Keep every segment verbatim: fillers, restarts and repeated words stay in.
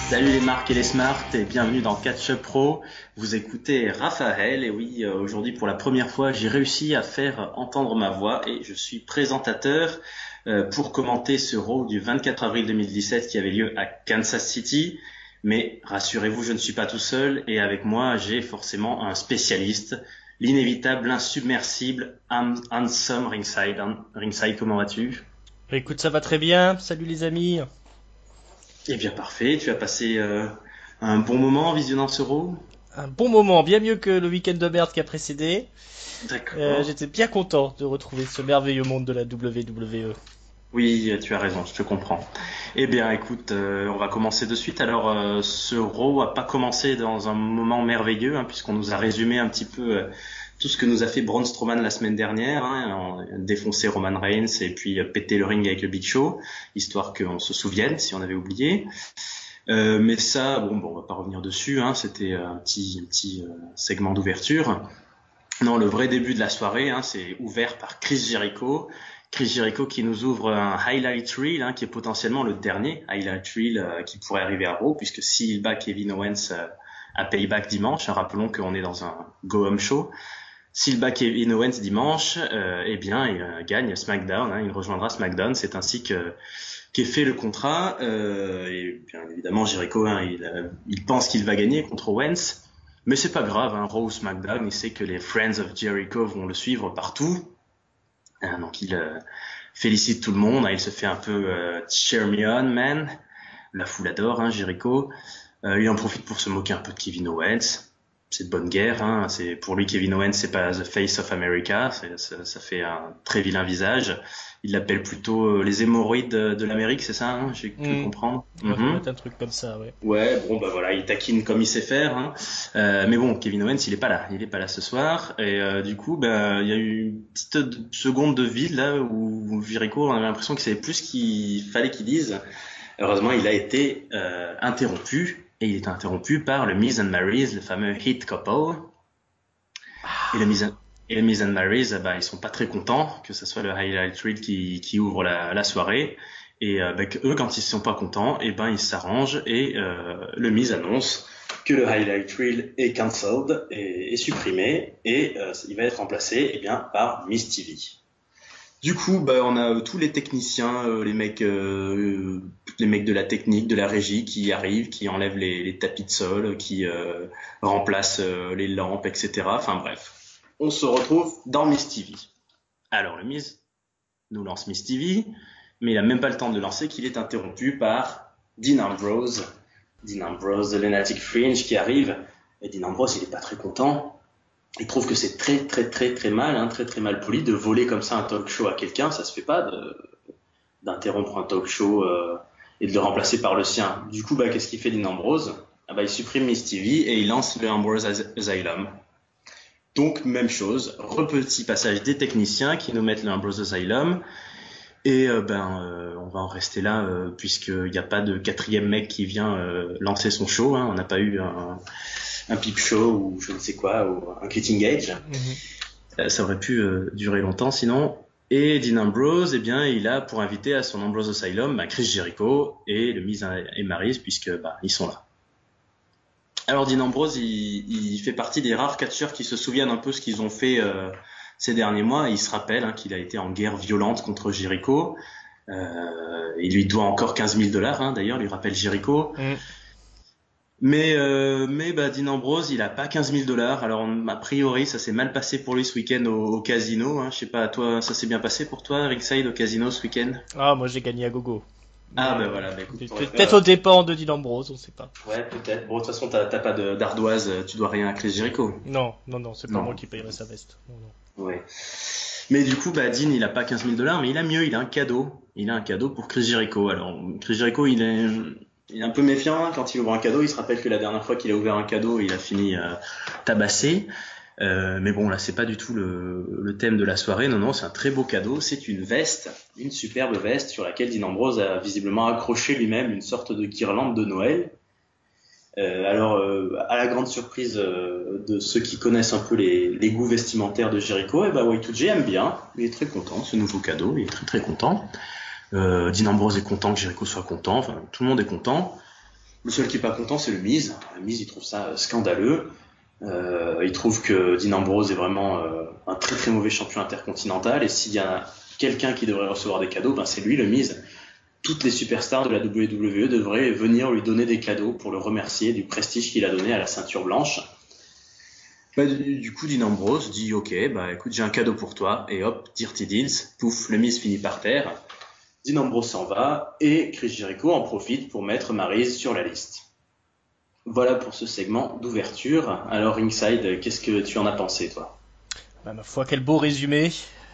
Salut les marques et les smarts et bienvenue dans Catch Up Pro. Vous écoutez Raphaël et oui, euh, aujourd'hui pour la première fois j'ai réussi à faire entendre ma voix et je suis présentateur euh, pour commenter ce Raw du vingt-quatre avril deux mille dix-sept qui avait lieu à Kansas City. Mais rassurez-vous, je ne suis pas tout seul et avec moi j'ai forcément un spécialiste, l'inévitable, insubmersible, Han- Handsome Ringside. Han- Ringside, comment vas-tu? Écoute, ça va très bien. Salut les amis. Eh bien parfait, tu as passé euh, un bon moment en visionnant ce Raw? Un bon moment, bien mieux que le week-end de merde qui a précédé. Euh, D'accord. j'étais bien content de retrouver ce merveilleux monde de la W W E. Oui, tu as raison, je te comprends. Eh bien, écoute, euh, on va commencer de suite. Alors, euh, ce Raw a pas commencé dans un moment merveilleux, hein, puisqu'on nous a résumé un petit peu euh, tout ce que nous a fait Braun Strowman la semaine dernière, hein, en- défoncer Roman Reigns et puis euh, péter le ring avec le Big Show, histoire qu'on se souvienne si on avait oublié. Euh, mais ça, bon, bon, on va pas revenir dessus. Hein, c'était un petit, un petit euh, segment d'ouverture. Non, le vrai début de la soirée, hein, c'est ouvert par Chris Jericho. Chris Jericho qui nous ouvre un highlight reel, hein, qui est potentiellement le dernier highlight reel euh, qui pourrait arriver à Raw, puisque s'il bat Kevin Owens euh, à Payback dimanche, hein, rappelons qu'on est dans un go-home show, s'il bat Kevin Owens dimanche, euh, eh bien il euh, gagne SmackDown, hein, il rejoindra SmackDown, c'est ainsi que qu'est fait le contrat, euh, et bien évidemment Jericho, hein, il, euh, il pense qu'il va gagner contre Owens, mais c'est pas grave, hein, Raw ou SmackDown, il sait que les Friends of Jericho vont le suivre partout, hein, donc il euh, félicite tout le monde, hein, il se fait un peu euh, cheer me on man, la foule adore, hein, Jericho, euh, il en profite pour se moquer un peu de Kevin Owens. C'est de bonne guerre, hein. C'est pour lui Kevin Owens, c'est pas the face of America, c'est, ça, ça fait un très vilain visage. Il l'appelle plutôt euh, les hémorroïdes de, de l'Amérique, c'est ça, hein, j'ai cru Hmm. comprendre. Ouais, ça doit Mhm. être un truc comme ça, ouais. Ouais, bon bah voilà, il taquine comme il sait faire, hein. Euh, mais bon, Kevin Owens, il est pas là, il est pas là ce soir, et euh, du coup, bah il y a eu une petite de- seconde de vide là où Jericho, on avait l'impression qu'il savait plus ce qu'il fallait qu'il dise. Heureusement, il a été euh, interrompu, et il est interrompu par le Miz and Marys, le fameux Hit Couple. Et le Miz and, et le Miz and Marys, eh ben, ils sont pas très contents que ce soit le Highlight Reel qui, qui ouvre la, la soirée. Et euh, ben, que eux, quand ils sont pas contents, et ben ils s'arrangent et euh, le Miz annonce que le Highlight Reel est cancelled, est, est supprimé, et euh, il va être remplacé eh bien, par Miz T V. Du coup, bah, on a euh, tous les techniciens, euh, les mecs, euh, les mecs de la technique, de la régie qui arrivent, qui enlèvent les, les tapis de sol, qui euh, remplacent euh, les lampes, et cetera. Enfin bref, on se retrouve dans Miss T V. Alors le Miz nous lance Miss T V, mais il a même pas le temps de le lancer qu'il est interrompu par Dean Ambrose, Dean Ambrose de Lunatic Fringe qui arrive. Et Dean Ambrose, il est pas très content. Il trouve que c'est très très très très mal, hein, très très mal poli de voler comme ça un talk show à quelqu'un. Ça se fait pas de, d'interrompre un talk show euh, et de le remplacer par le sien. Du coup, bah, qu'est-ce qu'il fait Dean Ambrose? Ah bah, il supprime Miss T V et il lance le Ambrose Asylum. Donc, même chose, repetit passage des techniciens qui nous mettent le Ambrose Asylum. Et euh, ben, euh, on va en rester là euh, puisqu'il n'y a pas de quatrième mec qui vient euh, lancer son show. Hein. On n'a pas eu un, un peep show ou je ne sais quoi, ou un cutting edge. Mhm. Euh, ça aurait pu euh, durer longtemps sinon. Et Dean Ambrose, eh bien, il a pour inviter à son Ambrose Asylum bah, Chris Jericho et le Miz et Maryse puisque bah, ils sont là. Alors Dean Ambrose, il, il fait partie des rares catcheurs qui se souviennent un peu ce qu'ils ont fait euh, ces derniers mois. Il se rappelle hein, qu'il a été en guerre violente contre Jericho. Euh, il lui doit encore quinze mille dollars, hein, d'ailleurs, lui rappelle Jericho. Hmm. Mais, euh, mais bah, Dean Ambrose, il a pas quinze mille dollars. Alors, a priori, ça s'est mal passé pour lui ce week-end au, au casino. Hein. Je sais pas, toi, ça s'est bien passé pour toi, Ringside, au casino ce week-end? Ah, moi j'ai gagné à gogo. Ah, Mais ben euh, voilà, bah, écoute, t'aurais fait, peut-être euh, aux dépens de Dean Ambrose, on sait pas. ouais, peut-être. Bon, de toute façon, t'as t'as pas de- d'ardoise, tu dois rien à Chris Jericho. Non, non, non, c'est pas moi Non. qui payerai sa veste. Non, non. Ouais. Mais du coup, bah, Dean, il a pas quinze mille dollars, mais il a mieux, il a un cadeau. Il a un cadeau pour Chris Jericho. Alors, Chris Jericho, il est, il est un peu méfiant hein, quand il ouvre un cadeau. Il se rappelle que la dernière fois qu'il a ouvert un cadeau, il a fini euh, tabassé. Euh, mais bon, là, c'est pas du tout le, le thème de la soirée. Non, non, c'est un très beau cadeau. C'est une veste, une superbe veste sur laquelle Dean Ambrose a visiblement accroché lui-même une sorte de guirlande de Noël. Euh, alors, euh, à la grande surprise euh, de ceux qui connaissent un peu les, les goûts vestimentaires de Jericho, eh ben Y deux J aime bien. Il est très content, ce nouveau cadeau. Il est très très content. Euh, Dean Ambrose est content que Jericho soit content. Enfin, tout le monde est content. Le seul qui est pas content, c'est le Miz. Le Miz, il trouve ça scandaleux. Euh, il trouve que Dean Ambrose est vraiment euh, un très très mauvais champion intercontinental, et s'il y a quelqu'un qui devrait recevoir des cadeaux, ben c'est lui, le Miz. Toutes les superstars de la W W E devraient venir lui donner des cadeaux pour le remercier du prestige qu'il a donné à la ceinture blanche. Bah, du, du coup, Dean Ambrose dit ok, bah écoute, j'ai un cadeau pour toi, et hop, Dirty Deeds, pouf, le Miz finit par terre. Dean Ambrose s'en va et Chris Jericho en profite pour mettre Maryse sur la liste. Voilà pour ce segment d'ouverture. Alors Ringside, qu'est-ce que tu en as pensé, toi? Bah, ma foi, quel beau résumé.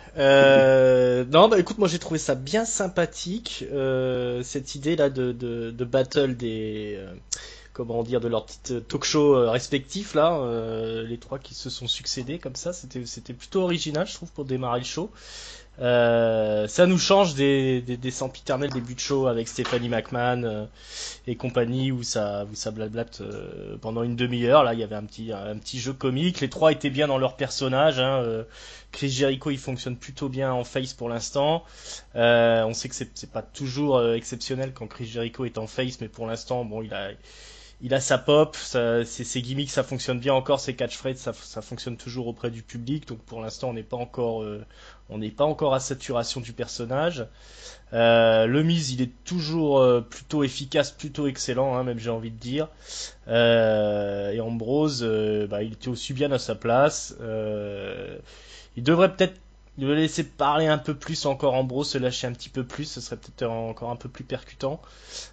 Euh, non, bah écoute, moi j'ai trouvé ça bien sympathique, euh, cette idée là de, de, de battle des, euh, comment dire, de leurs petites talk show euh, respectifs là, euh, les trois qui se sont succédés comme ça, c'était c'était plutôt original, je trouve, pour démarrer le show. Euh, ça nous change des, des, des sempiternels débuts de show avec Stephanie McMahon euh, et compagnie où ça, où ça blablate euh, pendant une demi-heure. Là, il y avait un petit, un petit jeu comique. Les trois étaient bien dans leur personnage. Hein. Euh, Chris Jericho, il fonctionne plutôt bien en face pour l'instant. Euh, on sait que c'est, c'est pas toujours euh, exceptionnel quand Chris Jericho est en face, mais pour l'instant, bon, il a, il a sa pop, ça, ses, ses gimmicks, ça fonctionne bien encore, ses catchphrases, ça, ça fonctionne toujours auprès du public. Donc pour l'instant, on n'est pas encore, euh, on n'est pas encore à saturation du personnage. Euh, le Miz, il est toujours euh, plutôt efficace, plutôt excellent, hein, même j'ai envie de dire. Euh, et Ambrose, euh, bah, il était aussi bien à sa place. Euh, il devrait peut-être le laisser parler un peu plus encore, Ambrose, se lâcher un petit peu plus, ce serait peut-être encore un peu plus percutant.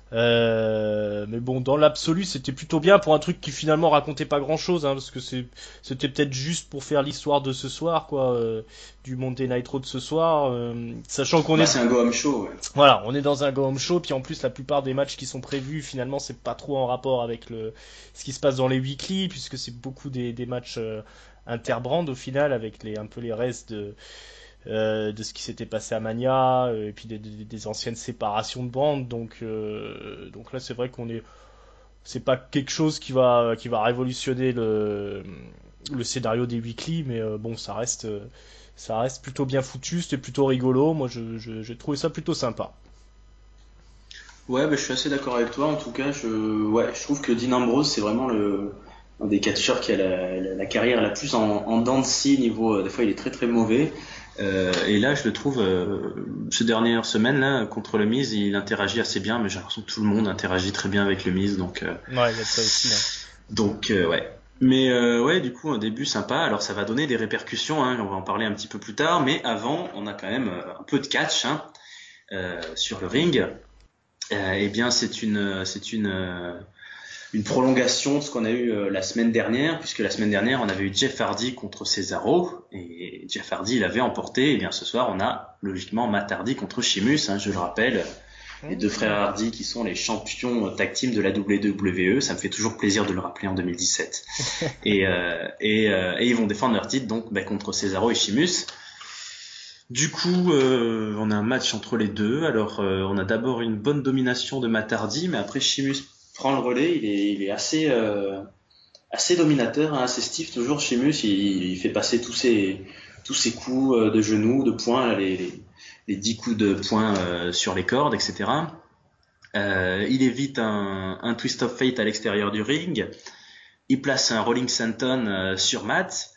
Euh, mais bon, dans l'absolu, c'était plutôt bien pour un truc qui finalement racontait pas grand-chose, hein, parce que c'est, c'était peut-être juste pour faire l'histoire de ce soir, quoi, euh, du Monday Night Raw de ce soir, euh, sachant qu'on bah, est, c'est un go-home show. Ouais. Voilà, on est dans un go-home show, puis en plus la plupart des matchs qui sont prévus, finalement, c'est pas trop en rapport avec le ce qui se passe dans les weekly, puisque c'est beaucoup des, des matchs euh, interbrand au final, avec les un peu les restes de Euh, de ce qui s'était passé à Mania, euh, et puis des, des, des anciennes séparations de bandes. Donc, euh, donc là, c'est vrai qu'on est, c'est pas quelque chose qui va, qui va révolutionner le, le scénario des weekly, mais euh, bon, ça reste, euh, ça reste plutôt bien foutu, c'était plutôt rigolo. Moi, je, je, j'ai trouvé ça plutôt sympa. Ouais, bah, je suis assez d'accord avec toi. En tout cas, je, ouais, je trouve que Dean Ambrose, c'est vraiment le, un des catcheurs qui a la, la, la carrière la plus en, en dents de scie niveau. Euh, des fois, il est très très mauvais. Euh, et là, je le trouve, euh, ces dernières semaines là, contre le Miz, il interagit assez bien, mais j'ai l'impression que tout le monde interagit très bien avec le Miz, donc. Euh, Ouais, il y a de ça aussi. Hein. Donc, euh, ouais. Mais euh, ouais, du coup, un début sympa. Alors, ça va donner des répercussions. Hein, on va en parler un petit peu plus tard. Mais avant, on a quand même euh, un peu de catch hein, euh, sur le ring. Euh, eh bien, c'est une, c'est une. Euh, une prolongation de ce qu'on a eu euh, la semaine dernière, puisque la semaine dernière on avait eu Jeff Hardy contre Cesaro, et Jeff Hardy il avait emporté, et bien ce soir on a logiquement Matt Hardy contre Sheamus, hein, je le rappelle, les deux frères Hardy qui sont les champions tag team de la W W E, ça me fait toujours plaisir de le rappeler en deux mille dix-sept, et, euh, et, euh, et ils vont défendre leur titre donc bah, contre Cesaro et Sheamus. Du coup, euh, on a un match entre les deux. Alors, euh, on a d'abord une bonne domination de Matt Hardy, mais après Sheamus prend le relais. Il est, il est assez, euh, assez dominateur, hein, assez stiff toujours. Sheamus, il, il fait passer tous ses, tous ses coups de genoux, de poing, les, les, les dix coups de poing euh, sur les cordes, et cetera. Euh, il évite un, un twist of fate à l'extérieur du ring. Il place un rolling senton euh, sur Matt.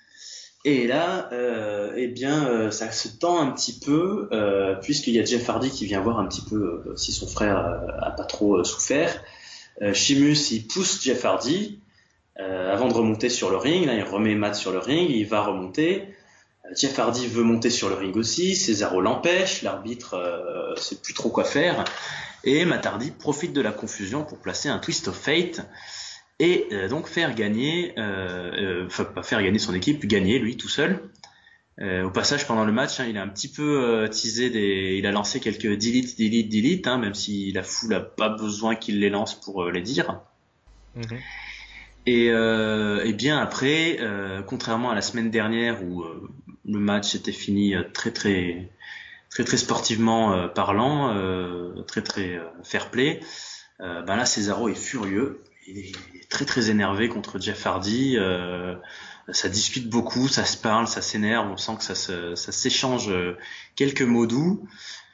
Et là, euh, eh bien, euh, ça se tend un petit peu, euh, puisqu'il y a Jeff Hardy qui vient voir un petit peu euh, si son frère euh, a pas trop euh, souffert. Euh, Sheamus, il pousse Jeff Hardy euh, avant de remonter sur le ring. Là, il remet Matt sur le ring, il va remonter. Euh, Jeff Hardy veut monter sur le ring aussi. Cesaro l'empêche. L'arbitre euh, sait plus trop quoi faire. Et Matt Hardy profite de la confusion pour placer un twist of fate. Et euh, donc faire gagner, euh, enfin pas faire gagner son équipe, gagner lui tout seul. Euh, au passage pendant le match, hein, il a un petit peu euh, teasé des, il a lancé quelques delete, delete, delete, hein, même si la foule a pas besoin qu'il les lance pour euh, les dire. Mm-hmm. Et, euh, et bien après, euh, contrairement à la semaine dernière où euh, le match était fini euh, très très très très sportivement euh, parlant, euh, très très euh, fair play, euh, ben là Cesaro est furieux. Il est très très énervé contre Jeff Hardy, euh, ça discute beaucoup, ça se parle, ça s'énerve, on sent que ça, se, ça s'échange quelques mots doux.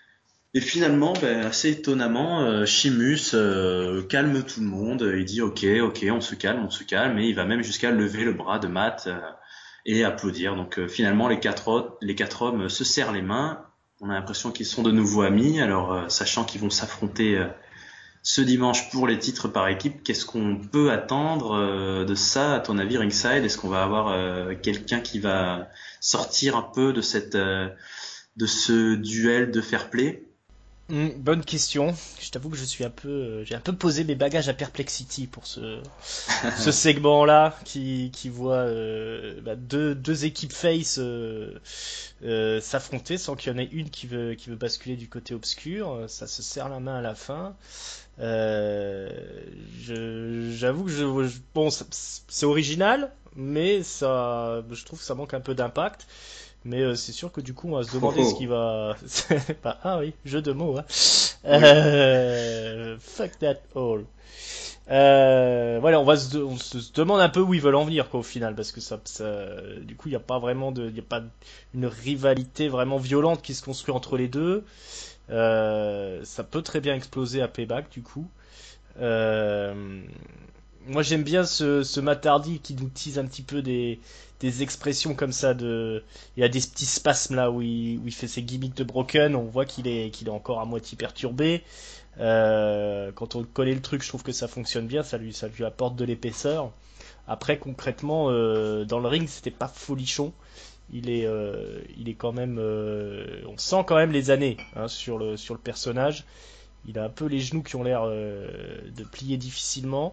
Et finalement, ben, assez étonnamment, euh, Sheamus euh, calme tout le monde. Il dit ok, ok, on se calme, on se calme, et il va même jusqu'à lever le bras de Matt euh, et applaudir. Donc euh, finalement, les quatre, autres- les quatre hommes se serrent les mains. On a l'impression qu'ils sont de nouveau amis. Alors, euh, sachant qu'ils vont s'affronter euh, ce dimanche pour les titres par équipe, qu'est-ce qu'on peut attendre euh, de ça, à ton avis, ringside? Est-ce qu'on va avoir euh, quelqu'un qui va sortir un peu de cette, euh, de ce duel de fair play? Hmm, bonne question. Je t'avoue que je suis un peu, euh, j'ai un peu posé mes bagages à Perplexity pour ce, ce segment-là qui, qui voit euh, bah, deux, deux équipes face euh, euh, s'affronter sans qu'il y en ait une qui veut, qui veut basculer du côté obscur. Ça se serre la main à la fin. Euh, je, j'avoue que je, je- bon, ça- c'est original, mais ça, je trouve que ça manque un peu d'impact. Mais euh, c'est sûr que du coup, on va se Oh, demander ce qui oh. va. Bah, ah oui, jeu de mots. Hein. Oui. Euh, Fuck that all. Euh, voilà, on va se, on se demande un peu où ils veulent en venir, quoi, au final, parce que ça, ça du coup, il n'y a pas vraiment de, il y a pas une rivalité vraiment violente qui se construit entre les deux. Euh, ça peut très bien exploser à Payback, du coup. Euh, Moi, j'aime bien ce, ce Matt Hardy qui nous tease un petit peu des, des expressions comme ça de, il y a des petits spasmes là où il, où il fait ses gimmicks de Broken, on voit qu'il est, qu'il est encore à moitié perturbé. Euh, quand on connaît le truc, je trouve que ça fonctionne bien, ça lui, ça lui apporte de l'épaisseur. Après, concrètement, euh, dans le ring, c'était pas folichon. Il est, euh, il est quand même, euh, on sent quand même les années hein, sur le, sur le personnage. Il a un peu les genoux qui ont l'air euh, de plier difficilement.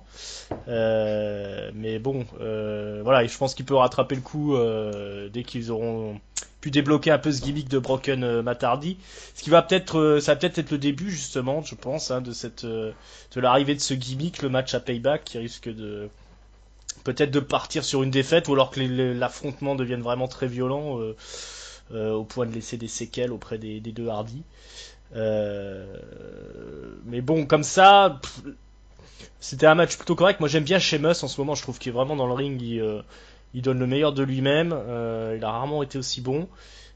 Euh, mais bon, euh, voilà, et je pense qu'il peut rattraper le coup euh, dès qu'ils auront pu débloquer un peu ce gimmick de Broken euh, Matt Hardy. Ce qui va peut-être, euh, ça va peut-être être le début justement, je pense, hein, de cette, euh, de l'arrivée de ce gimmick, le match à Payback, qui risque de peut-être de partir sur une défaite, ou alors que les- les- l'affrontement devienne vraiment très violent euh, euh, au point de laisser des séquelles auprès des, des deux Hardy. Euh, mais bon, comme ça, pff, c'était un match plutôt correct. Moi, j'aime bien Sheamus en ce moment. Je trouve qu'il est vraiment dans le ring. Il, euh, il donne le meilleur de lui-même. Euh, il a rarement été aussi bon.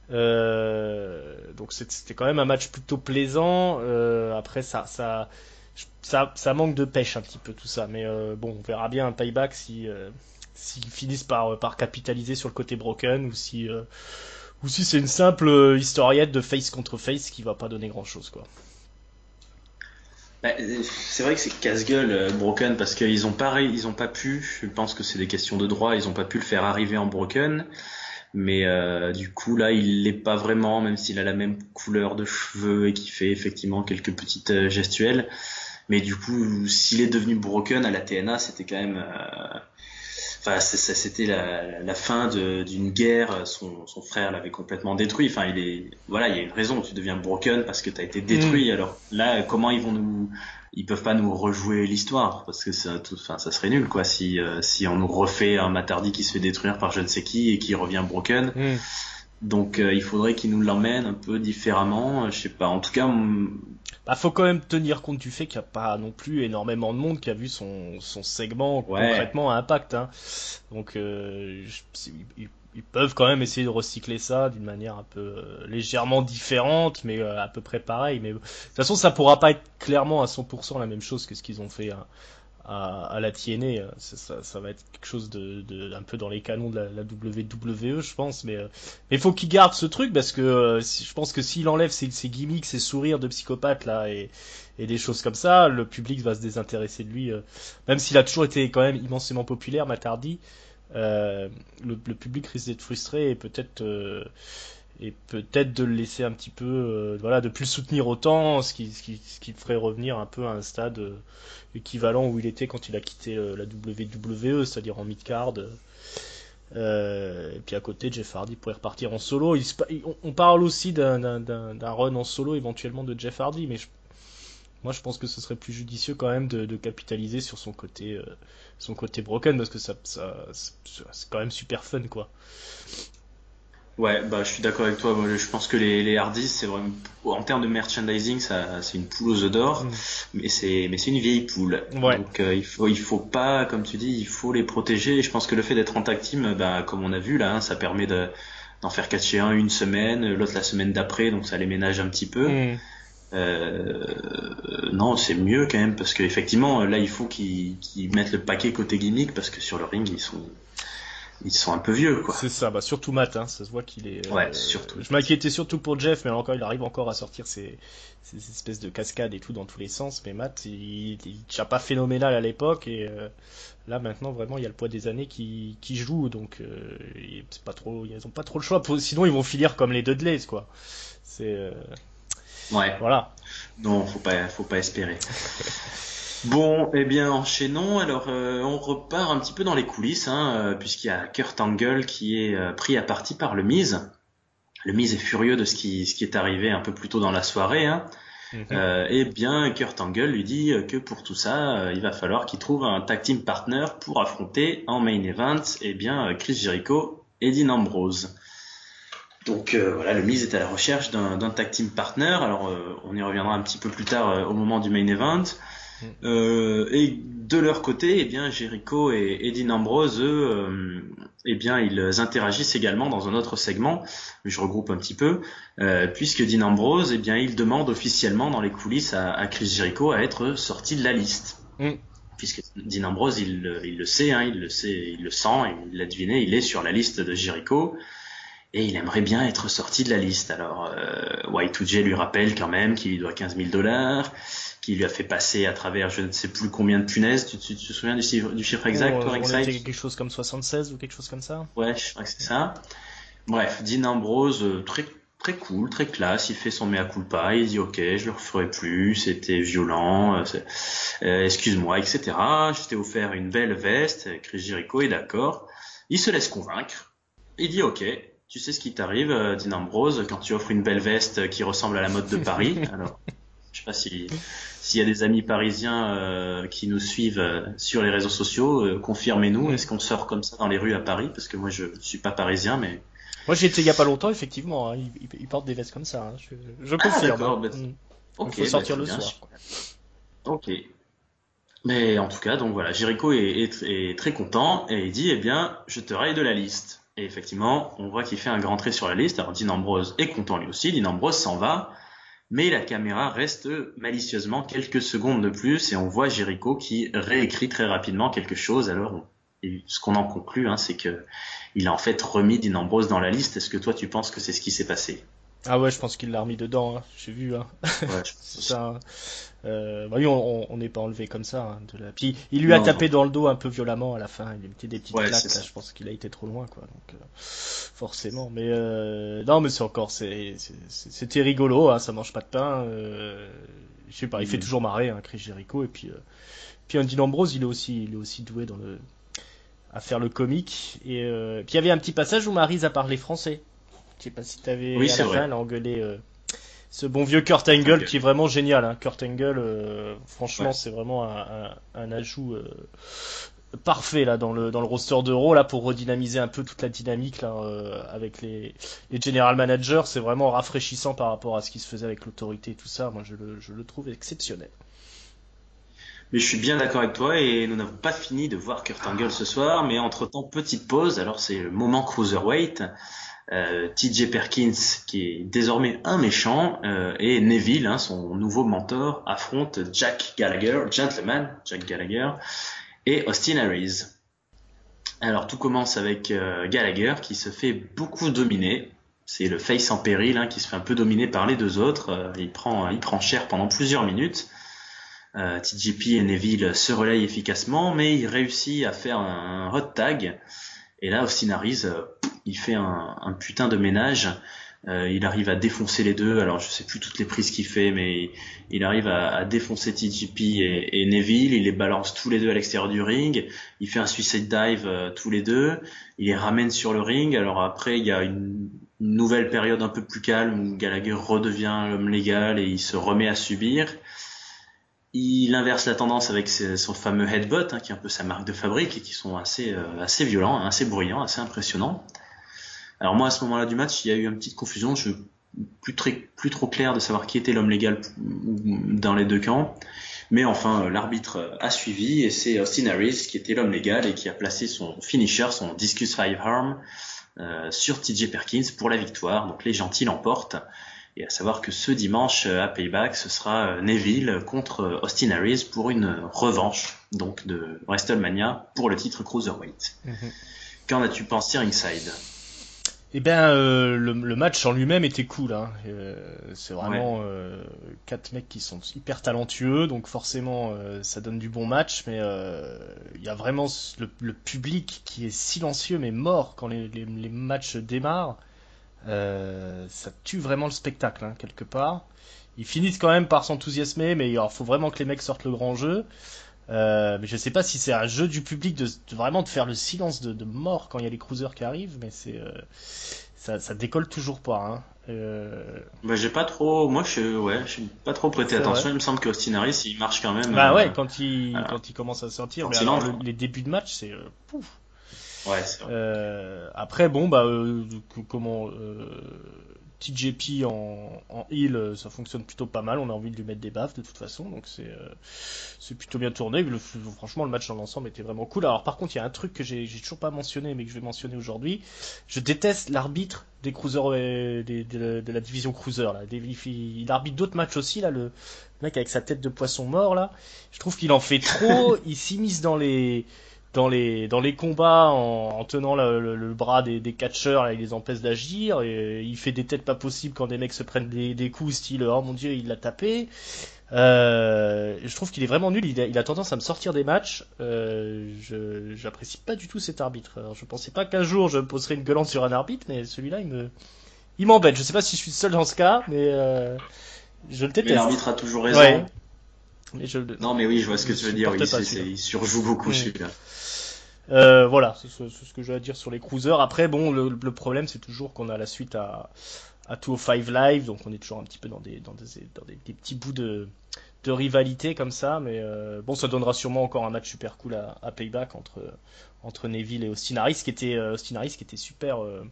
Euh, donc c'était quand même un match plutôt plaisant. Euh, après, ça, ça, ça, ça manque de pêche un petit peu tout ça. Mais euh, bon, on verra bien un payback si, euh, s'ils finissent par, par capitaliser sur le côté broken ou si, euh, ou si c'est une simple euh, historiette de face contre face qui va pas donner grand chose quoi. Bah, euh, c'est vrai que c'est casse-gueule euh, Broken parce qu'ils ont pas ré- ils ont pas pu, je pense que c'est des questions de droit, ils ont pas pu le faire arriver en Broken, mais euh, du coup là il l'est pas vraiment, même s'il a la même couleur de cheveux et qu'il fait effectivement quelques petites euh, gestuelles, mais du coup s'il est devenu Broken à la T N A c'était quand même euh, enfin c'est- ça c'était la, la fin de- d'une guerre, son, son frère l'avait complètement détruit, enfin il est voilà, il y a une raison, tu deviens Broken parce que t'as été Hmm. détruit. Alors là comment ils vont nous ils peuvent pas nous rejouer l'histoire parce que ça tout enfin ça serait nul quoi si euh, si on nous refait un Matardi qui se fait détruire par je ne sais qui et qui revient Broken. Hmm. Donc euh, il faudrait qu'ils nous l'emmènent un peu différemment, euh, je sais pas, en tout cas on- Bah, faut quand même tenir compte du fait qu'il n'y a pas non plus énormément de monde qui a vu son, son segment ouais. concrètement à Impact. Hein. Donc, euh, je- ils, ils peuvent quand même essayer de recycler ça d'une manière un peu euh, légèrement différente, mais euh, à peu près pareil. Mais de toute façon, ça pourra pas être clairement à cent pour cent la même chose que ce qu'ils ont fait à, à, à la T N A. Ça, ça, ça va être quelque chose de, de un peu dans les canons de la, la W W E, je pense. Mais euh, mais faut qu'il garde ce truc parce que euh, si- je pense que s'il enlève ses, ses gimmicks, ses sourires de psychopathe là et et des choses comme ça, le public va se désintéresser de lui. euh. Même s'il a toujours été quand même immensément populaire, Matt Hardy, euh, le, le public risque d'être frustré et peut-être euh, et peut-être de le laisser un petit peu, euh, voilà, de plus le soutenir autant, ce qui, ce qui, ce qui le ferait revenir un peu à un stade euh, équivalent où il était quand il a quitté euh, la W W E, c'est-à-dire en mid-card. Euh, et puis à côté, Jeff Hardy pourrait repartir en solo. Il se pa- on, on parle aussi d'un, d'un, d'un d'un run en solo éventuellement de Jeff Hardy, mais je- moi je pense que ce serait plus judicieux quand même de, de capitaliser sur son côté, euh, son côté broken parce que ça, ça, c'est c'est quand même super fun quoi. Ouais, bah je suis d'accord avec toi. Moi, je pense que les, les Hardys, c'est vraiment en termes de merchandising, ça, c'est une poule aux œufs d'or, Mm. mais c'est mais c'est une vieille poule. Ouais. Donc euh, il faut il faut pas, comme tu dis, il faut les protéger. Et je pense que le fait d'être en tag team, bah comme on a vu là, hein, ça permet de d'en faire catcher un une semaine, l'autre la semaine d'après, donc ça les ménage un petit peu. Mm. Euh, non, c'est mieux quand même parce qu'effectivement là il faut qu'ils qu'ils mettent le paquet côté gimmick parce que sur le ring ils sont ils sont un peu vieux quoi. C'est ça, bah surtout Matt, hein, ça se voit qu'il est. Ouais, Euh... surtout. Je m'inquiétais surtout pour Jeff, mais encore il arrive encore à sortir ses, ses espèces de cascades et tout dans tous les sens. Mais Matt, il, il déjà pas phénoménal à l'époque et euh, là maintenant vraiment il y a le poids des années qui, qui joue, donc euh, c'est pas trop, ils ont pas trop le choix. Pour... Sinon ils vont finir comme les Dudleys quoi. C'est euh... Ouais. Voilà. Non, faut pas, faut pas espérer. Bon, eh bien, enchaînons. Alors, euh, on repart un petit peu dans les coulisses, hein, euh, puisqu'il y a Kurt Angle qui est euh, pris à partie par le Miz. Le Miz est furieux de ce qui, ce qui est arrivé un peu plus tôt dans la soirée. Hein. Mm-hmm. Euh, eh bien, Kurt Angle lui dit que pour tout ça, euh, il va falloir qu'il trouve un tag team partner pour affronter en main event, eh bien, Chris Jericho et Dean Ambrose. Donc euh, voilà, le Miz est à la recherche d'un, d'un tag team partner. Alors euh, on y reviendra un petit peu plus tard euh, au moment du main event. Mm. Euh, et de leur côté, eh bien Jericho et, et Dean Ambrose, eux, euh, eh bien ils interagissent également dans un autre segment. Je regroupe un petit peu, euh, puisque Dean Ambrose, eh bien il demande officiellement dans les coulisses à, à Chris Jericho à être sorti de la liste. Mm. Puisque Dean Ambrose, il, il le sait, hein, il le sait, il le sent, il l'a deviné, il est sur la liste de Jericho. Et il aimerait bien être sorti de la liste. Alors, euh, Y deux J lui rappelle quand même qu'il lui doit quinze mille dollars, qu'il lui a fait passer à travers je ne sais plus combien de punaises. Tu, tu, tu te souviens du chiffre, du chiffre exact, oh, toi, on était quelque chose comme soixante-seize ou quelque chose comme ça. Ouais, je crois que c'est ça. Bref, Dean Ambrose, très très cool, très classe. Il fait son mea culpa, il dit ok, je le referai plus, c'était violent, c'est, euh, excuse-moi, et cetera. Je t'ai offert une belle veste. Chris Jericho est d'accord. Il se laisse convaincre. Il dit ok. Tu sais ce qui t'arrive, Dean Ambrose, quand tu offres une belle veste qui ressemble à la mode de Paris. Alors, je sais pas si s'il y a des amis parisiens euh, qui nous suivent euh, sur les réseaux sociaux, euh, confirmez-nous. Est-ce qu'on sort comme ça dans les rues à Paris? Parce que moi, je suis pas parisien, mais moi j'y étais il y a pas longtemps, effectivement. Hein. Ils, ils portent des vestes comme ça. Hein. Je, je confirme. Ah, d'accord, bah, mmh. ok. Il faut sortir bah, le bien, soir. Ok. Mais en tout cas, donc voilà, Jericho est, est, est très content et il dit, eh bien, je te raille de la liste. Et effectivement, on voit qu'il fait un grand trait sur la liste. Alors Dean Ambrose est content lui aussi. Dean Ambrose s'en va, mais la caméra reste malicieusement quelques secondes de plus et on voit Jericho qui réécrit très rapidement quelque chose. Alors, et ce qu'on en conclut, hein, c'est que il a en fait remis Dean Ambrose dans la liste. Est-ce que toi, tu penses que c'est ce qui s'est passé? Ah ouais, je pense qu'il l'a remis dedans. Hein. J'ai vu. Hein. Ouais, je pense ça. Euh, bah oui, on n'est pas enlevé comme ça. Hein, de la... Puis il lui a non, tapé non. dans le dos un peu violemment à la fin. Il lui mettait des petites ouais, claques. Là, je pense qu'il a été trop loin, quoi. Donc euh, forcément. Mais euh, non, mais c'est encore, c'est, c'est, c'était rigolo. Hein, ça mange pas de pain. Euh, je sais pas. Il mmh. fait toujours marrer, hein, Chris Jericho. Et puis, euh, puis un Dean Ambrose, il est aussi, il est aussi doué dans le à faire le comique. Et euh, puis il y avait un petit passage où Maryse a parlé français. Je sais pas si t'avais oui, à la vrai. fin, elle a engueulé. Euh, ce bon vieux Kurt Angle okay. qui est vraiment génial. Hein. Kurt Angle, euh, franchement, ouais. c'est vraiment un, un, un ajout euh, parfait là dans le dans le roster de Raw là pour redynamiser un peu toute la dynamique là euh, avec les les general managers. C'est vraiment rafraîchissant par rapport à ce qui se faisait avec l'autorité et tout ça. Moi, je le je le trouve exceptionnel. Mais je suis bien d'accord avec toi et nous n'avons pas fini de voir Kurt Angle ce soir. Mais entre temps, petite pause. Alors c'est le moment cruiserweight. Euh, T J Perkins, qui est désormais un méchant, euh, et Neville, hein, son nouveau mentor, affronte Jack Gallagher, Gentleman, Jack Gallagher, et Austin Aries. Alors tout commence avec euh, Gallagher qui se fait beaucoup dominer. C'est le face en péril hein, qui se fait un peu dominer par les deux autres. Euh, il prend, il prend cher pendant plusieurs minutes. Euh, T J P et Neville se relayent efficacement, mais il réussit à faire un, un hot tag. Et là, Austin Aries, euh, il fait un, un putain de ménage. Euh, il arrive à défoncer les deux. Alors, je sais plus toutes les prises qu'il fait, mais il, il arrive à, à défoncer T J P et, et Neville. Il les balance tous les deux à l'extérieur du ring. Il fait un suicide dive euh, tous les deux. Il les ramène sur le ring. Alors après, il y a une, une nouvelle période un peu plus calme où Gallagher redevient l'homme légal et il se remet à subir. Il inverse la tendance avec ses, son fameux headbutt, hein, qui est un peu sa marque de fabrique et qui sont assez euh, assez violents, hein, assez bruyants, assez impressionnants. Alors moi à ce moment-là du match, il y a eu une petite confusion, je suis plus très plus trop clair de savoir qui était l'homme légal dans les deux camps. Mais enfin, l'arbitre a suivi et c'est Austin Aries qui était l'homme légal et qui a placé son finisher, son Discus Five Arm, euh, sur T J Perkins pour la victoire. Donc les gentils l'emportent. Et à savoir que ce dimanche à Payback, ce sera Neville contre Austin Aries pour une revanche donc de WrestleMania pour le titre Cruiserweight. Mm-hmm. Qu'en as-tu pensé ringside? Eh ben, euh, le, le match en lui-même était cool. Hein. Euh, c'est vraiment ouais. euh, quatre mecs qui sont hyper talentueux, donc forcément euh, ça donne du bon match. Mais il euh, y a vraiment le, le public qui est silencieux mais mort quand les, les, les matchs démarrent. Euh, ça tue vraiment le spectacle hein, quelque part. Ils finissent quand même par s'enthousiasmer, mais il faut vraiment que les mecs sortent le grand jeu. Euh, mais je sais pas si c'est un jeu du public de, de vraiment de faire le silence de, de mort quand il y a les cruisers qui arrivent, mais c'est euh, ça, ça décolle toujours pas. Hein. Euh... Bah j'ai pas trop, moi je ouais, je suis pas trop prêté c'est attention. Vrai. Il me semble que Austin Harris il marche quand même. Bah euh, ouais, quand il euh, quand il commence à sortir, mais alors, le, les débuts de match c'est euh, pouf. Ouais, c'est vrai. Euh, après bon bah euh, comment euh, T J P en, en heal, ça fonctionne plutôt pas mal. On a envie de lui mettre des baffes de toute façon, donc c'est euh, c'est plutôt bien tourné. Le, franchement, le match dans l'ensemble était vraiment cool. Alors par contre, il y a un truc que j'ai, j'ai toujours pas mentionné, mais que je vais mentionner aujourd'hui. Je déteste l'arbitre des cruisers, des, de, de la division cruiser là. Des, il, il arbitre d'autres matchs aussi là, le mec avec sa tête de poisson mort là. Je trouve qu'il en fait trop. Il s'immisce dans les dans les dans les combats en, en tenant le, le, le bras des, des catcheurs là, il les empêche d'agir et il fait des têtes pas possibles quand des mecs se prennent des, des coups style oh mon dieu il l'a tapé. Euh, je trouve qu'il est vraiment nul, il a, il a tendance à me sortir des matchs. Euh, je j'apprécie pas du tout cet arbitre. Alors, je pensais pas qu'un jour je me poserais une gueulante sur un arbitre, mais celui-là il me il m'embête. Je sais pas si je suis seul dans ce cas, mais euh, je le déteste. Mais l'arbitre a toujours raison. Ouais. Mais je... Non mais oui, je vois ce que tu veux dire. Oui, c'est, c'est, il surjoue beaucoup mmh. celui-là. Euh, voilà, c'est ce, c'est ce que j'ai à dire sur les cruisers. Après, bon, le, le problème, c'est toujours qu'on a la suite à, à deux cent cinq Live, donc on est toujours un petit peu dans des, dans des, dans des, des petits bouts de, de rivalité comme ça, mais euh, bon, ça donnera sûrement encore un match super cool à, à Payback entre, entre Neville et Austin Harris, qui était, euh, Austin Harris qui était super, euh,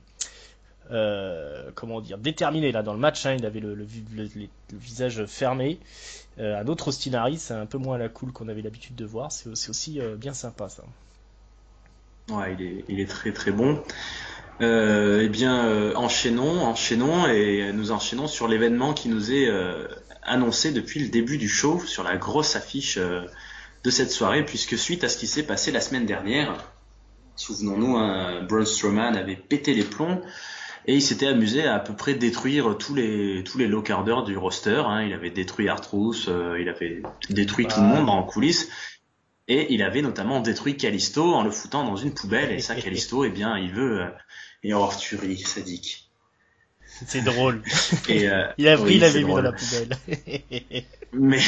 euh, comment dire, déterminé là dans le match. Hein, il avait le, le, le, le, le visage fermé. Euh, un autre Austin Harris, un peu moins à la cool qu'on avait l'habitude de voir, c'est, c'est aussi euh, bien sympa ça. Ouais, il est, il est très très bon. Euh, eh bien, euh, enchaînons, enchaînons et nous enchaînons sur l'événement qui nous est euh, annoncé depuis le début du show, sur la grosse affiche euh, de cette soirée, puisque suite à ce qui s'est passé la semaine dernière, souvenons-nous, hein, Braun Strowman avait pété les plombs et il s'était amusé à à peu près détruire tous les tous les low-carders du roster. Hein. Il avait détruit R-Truth, euh, il avait détruit ah. tout le monde en coulisses. Et il avait notamment détruit Kalisto en le foutant dans une poubelle. Et ça, Kalisto, eh bien, il veut... Euh, et oh, tu ris, sadique. C'est drôle. Et, euh, il a pris, oui, il l'avait mis dans la poubelle. mais,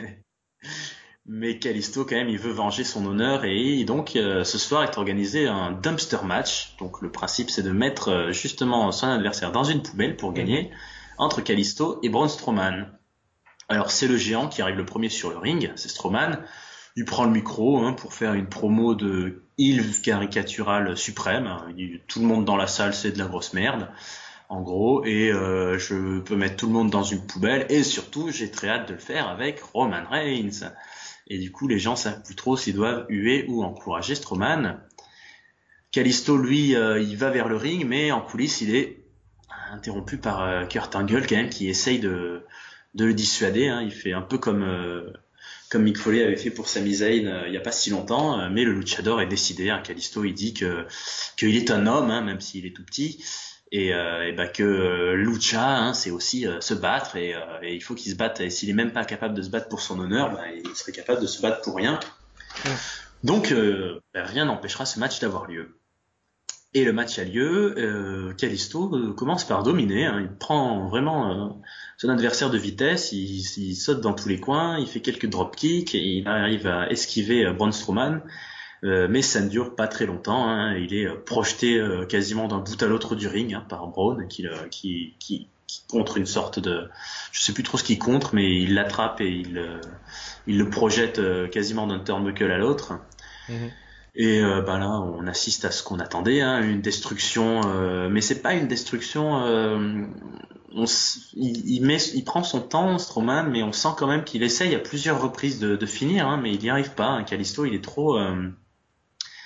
mais Kalisto, quand même, il veut venger son honneur. Et donc, euh, ce soir est organisé un dumpster match. Donc, le principe, c'est de mettre euh, justement son adversaire dans une poubelle pour gagner, mmh. entre Kalisto et Braun Strowman. Alors, c'est le géant qui arrive le premier sur le ring, c'est Strowman. Il prend le micro hein, pour faire une promo de heel caricatural suprême. Il, tout le monde dans la salle, c'est de la grosse merde, en gros. Et euh, je peux mettre tout le monde dans une poubelle. Et surtout, j'ai très hâte de le faire avec Roman Reigns. Et du coup, les gens savent plus trop s'ils doivent huer ou encourager Strowman. Kalisto, lui, euh, il va vers le ring, mais en coulisses, il est interrompu par euh, Kurt Angle, quand même, qui essaye de, de le dissuader. Hein. Il fait un peu comme... Euh, comme Mick Foley avait fait pour Sami Zayn euh, il y a pas si longtemps, euh, mais le luchador est décidé. Hein, Kalisto, il dit que qu'il est un homme, hein, même s'il est tout petit, et, euh, et bah que euh, lucha, hein, c'est aussi euh, se battre, et, euh, et il faut qu'il se batte. Et s'il est même pas capable de se battre pour son honneur, bah, il serait capable de se battre pour rien. Ouais. Donc euh, bah, rien n'empêchera ce match d'avoir lieu. Et le match a lieu. Euh, Kalisto euh, commence par dominer. Hein, il prend vraiment euh, son adversaire de vitesse. Il, il saute dans tous les coins. Il fait quelques dropkicks et il arrive à esquiver euh, Braun Strowman. Euh, mais ça ne dure pas très longtemps. Hein, il est euh, projeté euh, quasiment d'un bout à l'autre du ring hein, par Braun, qui, euh, qui, qui, qui contre une sorte de, je sais plus trop ce qu'il contre, mais il l'attrape et il, euh, il le projette euh, quasiment d'un turnbuckle à l'autre. Mm-hmm. Et euh, bah là, on assiste à ce qu'on attendait, hein, une destruction, euh, mais c'est pas une destruction. Euh, on, il, il met, il prend son temps, Strowman, mais on sent quand même qu'il essaye à plusieurs reprises de, de finir, hein, mais il n'y arrive pas. Hein, Kalisto, il est trop, euh,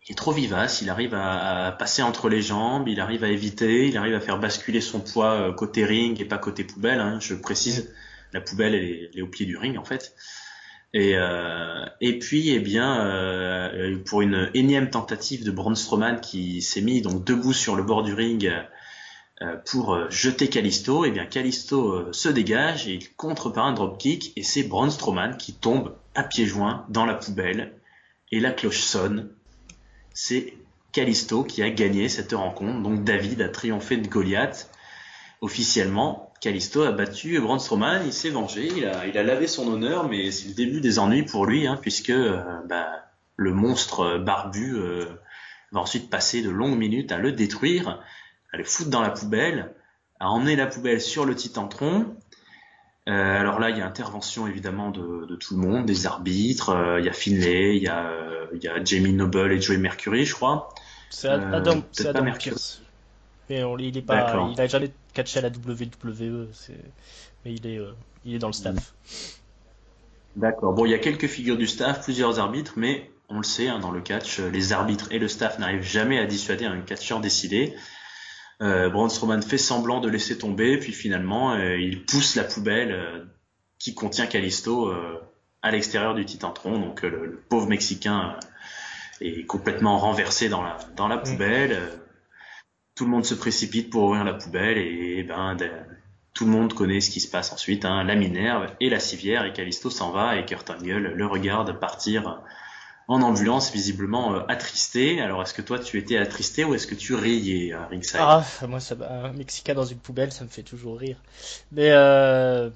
il est trop vivace, il arrive à, à passer entre les jambes, il arrive à éviter, il arrive à faire basculer son poids euh, côté ring et pas côté poubelle, hein, je précise. La poubelle, elle est, elle est au pied du ring, en fait. Et, euh, et puis, eh bien, euh, pour une énième tentative de Braun Strowman qui s'est mis donc debout sur le bord du ring euh, pour jeter Kalisto, eh bien, Kalisto euh, se dégage et il contre par un dropkick et c'est Braun Strowman qui tombe à pieds joints dans la poubelle et la cloche sonne. C'est Kalisto qui a gagné cette rencontre. Donc David a triomphé de Goliath. Officiellement, Kalisto a battu Braun Strowman, il s'est vengé, il a, il a lavé son honneur, mais c'est le début des ennuis pour lui, hein, puisque euh, bah, le monstre barbu euh, va ensuite passer de longues minutes à le détruire, à le foutre dans la poubelle, à emmener la poubelle sur le Titantron. Euh, alors là, il y a intervention évidemment de, de tout le monde, des arbitres, euh, il y a Finlay, il y a, euh, il y a Jamie Noble et Joey Mercury, je crois. C'est Adam, Euh, c'est Adam Pierce. Mais on, il est pas, D'accord. il a jamais catché à la W W E, c'est, mais il est, euh, il est dans le staff. D'accord. Bon, il y a quelques figures du staff, plusieurs arbitres, mais on le sait, hein, dans le catch, les arbitres et le staff n'arrivent jamais à dissuader un catcheur décidé. Euh, Braun Strowman fait semblant de laisser tomber, puis finalement, euh, il pousse la poubelle euh, qui contient Kalisto euh, à l'extérieur du Titantron. Donc euh, le, le pauvre Mexicain euh, est complètement renversé dans la dans la poubelle. Euh, tout le monde se précipite pour ouvrir la poubelle et, et ben de, tout le monde connaît ce qui se passe ensuite. Hein, la Minerve et la civière et Kalisto s'en va et Kurt Angle le regarde partir en ambulance, visiblement euh, attristé. Alors, est-ce que toi, tu étais attristé ou est-ce que tu riais à ringside? Ah, moi, ça, un Mexicain dans une poubelle, ça me fait toujours rire. Mais euh,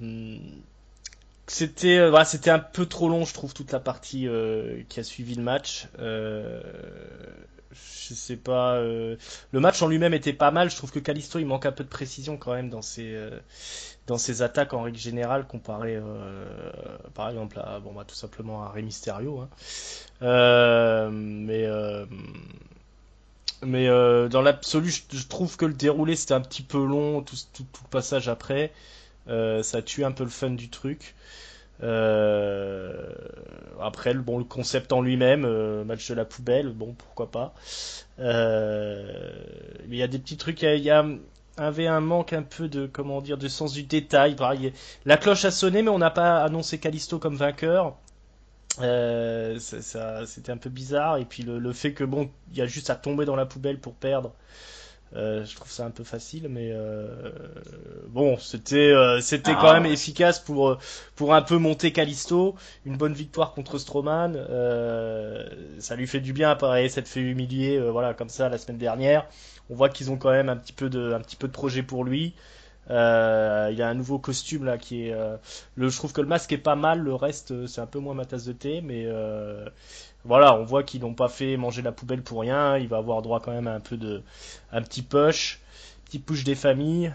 c'était, euh, voilà, c'était un peu trop long, je trouve, toute la partie euh, qui a suivi le match. Euh, je sais pas. Euh, le match en lui-même était pas mal. Je trouve que Kalisto, il manque un peu de précision quand même dans ses euh, dans ses attaques en règle générale, comparé, euh, par exemple, à bon, bah, tout simplement à Rey Mysterio. Hein. Euh, mais euh, mais euh, dans l'absolu, je, je trouve que le déroulé c'était un petit peu long, tout, tout, tout le passage après. Euh, ça tue un peu le fun du truc. Euh, après, le, bon, le concept en lui-même, euh, match de la poubelle, bon, pourquoi pas. Euh, mais il y a des petits trucs, il y a, avait un manque un peu de, comment dire, de sens du détail. Pareil, la cloche a sonné, mais on n'a pas annoncé Kalisto comme vainqueur. Euh, ça, ça, c'était un peu bizarre. Et puis le, le fait que bon, il y a juste à tomber dans la poubelle pour perdre. Euh, je trouve ça un peu facile, mais euh, bon, c'était euh, c'était quand Ah, même efficace pour pour un peu monter Kalisto. Une bonne victoire contre Strowman, euh, ça lui fait du bien. Pareil, ça te fait humilier, euh, voilà, comme ça la semaine dernière. On voit qu'ils ont quand même un petit peu de un petit peu de projet pour lui. Euh, il a un nouveau costume là qui est euh, le je trouve que le masque est pas mal, le reste euh, c'est un peu moins ma tasse de thé, mais euh, voilà, on voit qu'ils n'ont pas fait manger la poubelle pour rien. Il va avoir droit quand même à un peu de un petit push, petit push des familles,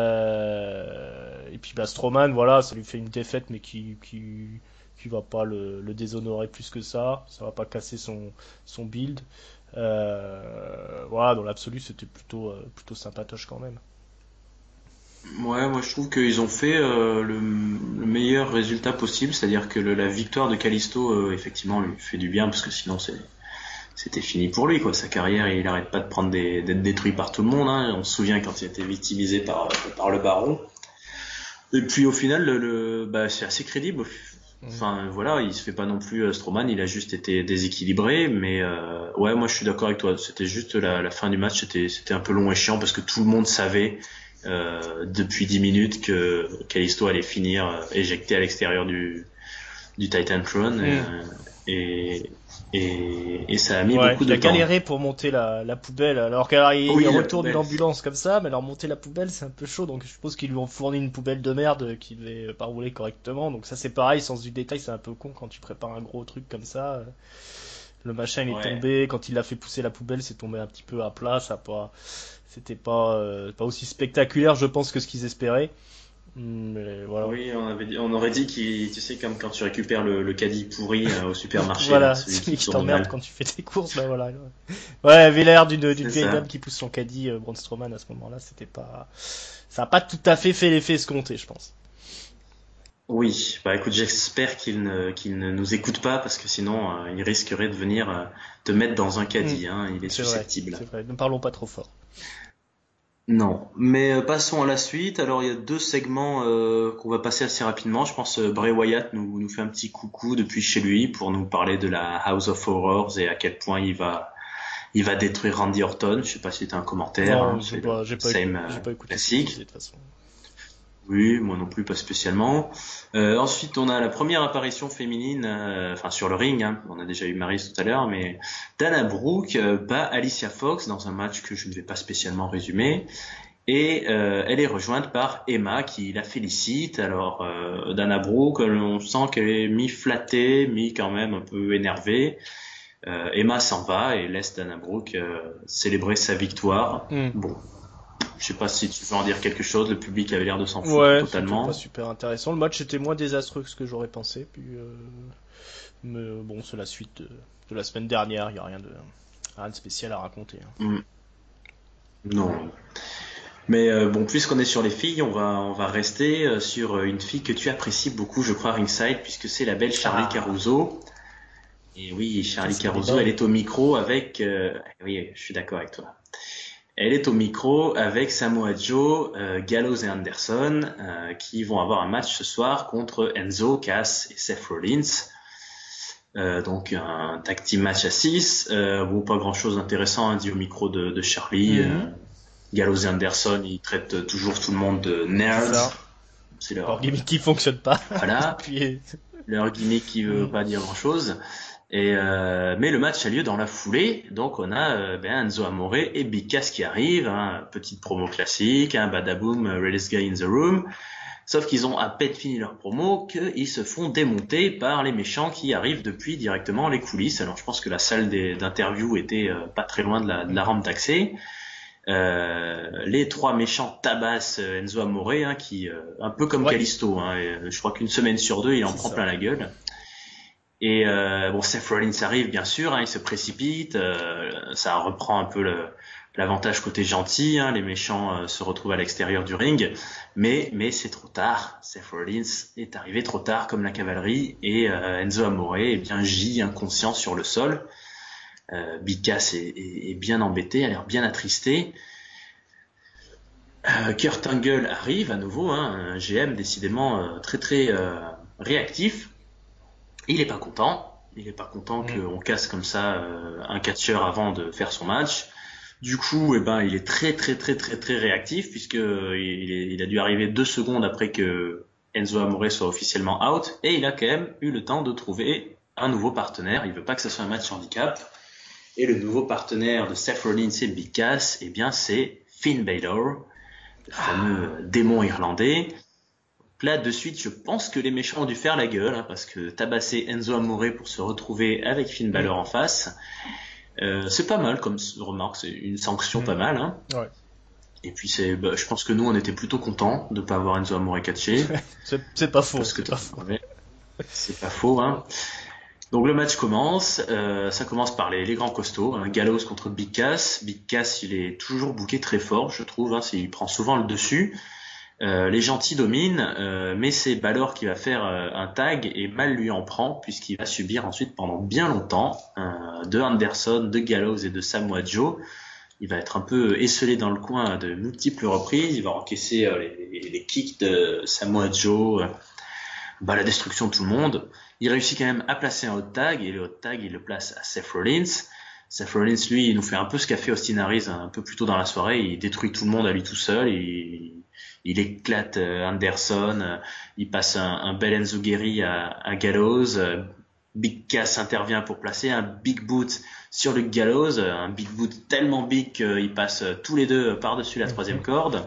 euh, et puis bah Strowman, voilà, ça lui fait une défaite mais qui qui qui va pas le, le déshonorer plus que ça, ça va pas casser son son build. Euh, voilà, dans l'absolu c'était plutôt euh, plutôt sympatoche quand même. ouais, moi je trouve qu'ils ont fait euh, le, le meilleur résultat possible, c'est-à-dire que le- la victoire de Kalisto, euh, effectivement, lui fait du bien parce que sinon c'est c'était fini pour lui, quoi. Sa carrière, il arrête pas de prendre des d'être détruit par tout le monde. Hein. On se souvient quand il a été victimisé par par le Baron. Et puis au final, le, le- bah, c'est assez crédible. Enfin voilà, il se fait pas non plus euh, Strowman, il a juste été déséquilibré, mais euh, ouais, moi je suis d'accord avec toi. C'était juste la, la fin du match, c'était c'était un peu long et chiant parce que tout le monde savait euh, depuis dix minutes que Kalisto allait finir euh, éjecté à l'extérieur du du Titan Throne Mm. euh, et, et et ça a mis Ouais, beaucoup il de a temps. galéré pour monter la, la poubelle, alors qu'il Oui, la retourne une poubelle. ambulance comme ça, mais alors monter la poubelle c'est un peu chaud, donc je suppose qu'ils lui ont fourni une poubelle de merde qui devait pas rouler correctement, donc ça c'est pareil, sens du détail c'est un peu con quand tu prépares un gros truc comme ça. Le machin il est Ouais. tombé, quand il a fait pousser la poubelle c'est tombé un petit peu à plat, ça a pas, c'était pas, euh, pas aussi spectaculaire je pense que ce qu'ils espéraient, mais voilà. Oui, on avait dit, on aurait dit qu'il, tu sais, comme quand tu récupères le, le caddie pourri euh, au supermarché, là, Voilà, celui celui qui qui tourne t'emmerde mal. quand tu fais tes courses, bah voilà. Ouais, ouais, il avait l'air d'une d'une C'est vieille ça. dame qui pousse son caddie, euh, Braun Strowman à ce moment-là, c'était pas, ça a pas tout à fait fait l'effet escompté, je pense. Oui, bah écoute, j'espère qu'il ne, qu'il ne nous écoute pas parce que sinon euh, il risquerait de venir euh, te mettre dans un Hmm, caddie, hein, il est c'est vrai, susceptible. c'est vrai. Ne parlons pas trop fort. Non, mais euh, passons à la suite. Alors il y a deux segments euh, qu'on va passer assez rapidement. Je pense euh, Bray Wyatt nous, nous fait un petit coucou depuis chez lui pour nous parler de la House of Horrors et à quel point il va il va détruire Randy Orton. Je sais pas si t'as un commentaire, hein, Non, je c'est le pas, j'ai pas, same j'ai euh, pas écouté ce qu'il classique. disait de toute façon. Oui, moi non plus, pas spécialement. Euh, ensuite, on a la première apparition féminine, euh, enfin sur le ring. Hein. On a déjà eu Maryse tout à l'heure, mais Dana Brooke euh, bat Alicia Fox dans un match que je ne vais pas spécialement résumer. Et euh, elle est rejointe par Emma qui la félicite. Alors euh, Dana Brooke, on sent qu'elle est mi-flattée, mi quand même un peu énervée. Euh, Emma s'en va et laisse Dana Brooke euh, célébrer sa victoire. Hmm. Bon, je sais pas si tu veux en dire quelque chose. Le public avait l'air de s'en foutre Ouais, c'était pas totalement. super intéressant. Le match était moins désastreux que ce que j'aurais pensé. Puis, euh, mais euh, bon, c'est la suite de, de la semaine dernière. Il y a rien de, rien de spécial à raconter, hein. Hmm, non. Mais euh, bon, puisqu'on est sur les filles, on va on va rester euh, sur euh, une fille que tu apprécies beaucoup, je crois, ringside, puisque c'est la belle Charlie Ah, Caruso. Et oui, ça Charlie c'est des Caruso, elle belles. est au micro avec. euh, oui, je suis d'accord avec toi. Elle est au micro avec Samoa Joe, euh, Gallows et Anderson, euh, qui vont avoir un match ce soir contre Enzo, Cass et Seth Rollins. Euh, donc un tag team match à six. Euh, bon, pas grand chose d'intéressant hein, dit au micro de, de Charlie. Euh, Mhm, Gallows et Anderson, ils traitent toujours tout le monde de c'est nerds. ça. C'est Leur leur gimmick qui fonctionne pas. voilà Puis, leur gimmick qui veut hmm, pas dire grand chose. Et euh, mais le match a lieu dans la foulée, donc on a euh, ben, Enzo Amore et Big Cass qui arrivent, hein, petite promo classique, hein, badaboom, uh, realest guy in the room. Sauf qu'ils ont à peine fini leur promo qu'ils se font démonter par les méchants qui arrivent depuis directement les coulisses. Alors je pense que la salle des- d'interview était euh, pas très loin de la, de la rampe d'accès. Euh, les trois méchants tabassent euh, Enzo Amore, hein, qui euh, un peu comme ouais, Kalisto. Hein, et, euh, je crois qu'une semaine sur deux, il en c'est prend ça. plein la gueule. Et euh, bon, Seth Rollins arrive bien sûr, hein, il se précipite, euh, ça reprend un peu le, l'avantage côté gentil, hein, les méchants euh, se retrouvent à l'extérieur du ring, mais mais c'est trop tard. Seth Rollins est arrivé trop tard comme la cavalerie et euh, Enzo Amore est bien gît inconscient sur le sol. Euh, Big Cass est, est, est bien embêté, a l'air bien attristé. Euh, Kurt Angle arrive à nouveau, hein, un G M décidément euh, très très euh, réactif. Il est pas content. Il est pas content Hmm. qu'on casse comme ça euh, un catcheur avant de faire son match. Du coup, eh ben, il est très très très très très réactif puisque euh, il, est- il a dû arriver deux secondes après que Enzo Amore soit officiellement out et il a quand même eu le temps de trouver un nouveau partenaire. Il veut pas que ce soit un match handicap. Et le nouveau partenaire de Seth Rollins et Big Cass, eh bien, c'est Finn Balor, le fameux Ah, euh, démon irlandais. Là, de suite, je pense que les méchants ont dû faire la gueule, hein, parce que tabasser Enzo Amore pour se retrouver avec Finn hmm, Balor en face, euh, c'est pas mal comme remarque, c'est une sanction hmm, pas mal. Hein. ouais. Et puis c'est, bah, je pense que nous, on était plutôt contents de pas avoir Enzo Amore catché. C'est c'est pas Je sais pas faux, ce que c'est t'en pas faux. ouais, c'est pas faux. Hein. Donc le match commence, euh, ça commence par les, les grands costauds, hein, Gallows contre Big Cass. Big Cass, il est toujours booké très fort, je trouve, hein, c'est, il prend souvent le dessus. Euh, les gentils dominent, euh, mais c'est Balor qui va faire euh, un tag et mal lui en prend puisqu'il va subir ensuite pendant bien longtemps euh, de Anderson, de Gallows et de Samoa Joe. Il va être un peu esselé dans le coin de multiples reprises. Il va encaisser euh, les, les kicks de Samoa Joe, euh, bah, la destruction de tout le monde. Il réussit quand même à placer un hot tag et le hot tag il le place à Seth Rollins. Seth Rollins, lui, il nous fait un peu ce qu'a fait Austin Harris un peu plus tôt dans la soirée. Il détruit tout le monde à lui tout seul. Il, il éclate euh, Anderson. Euh, il passe un, un bel Enzuguri à, à Gallows. Euh, Big Cass intervient pour placer un big boot sur le Gallows. euh, Un big boot tellement big qu'ils passent euh, tous les deux par-dessus la troisième Mhm. corde.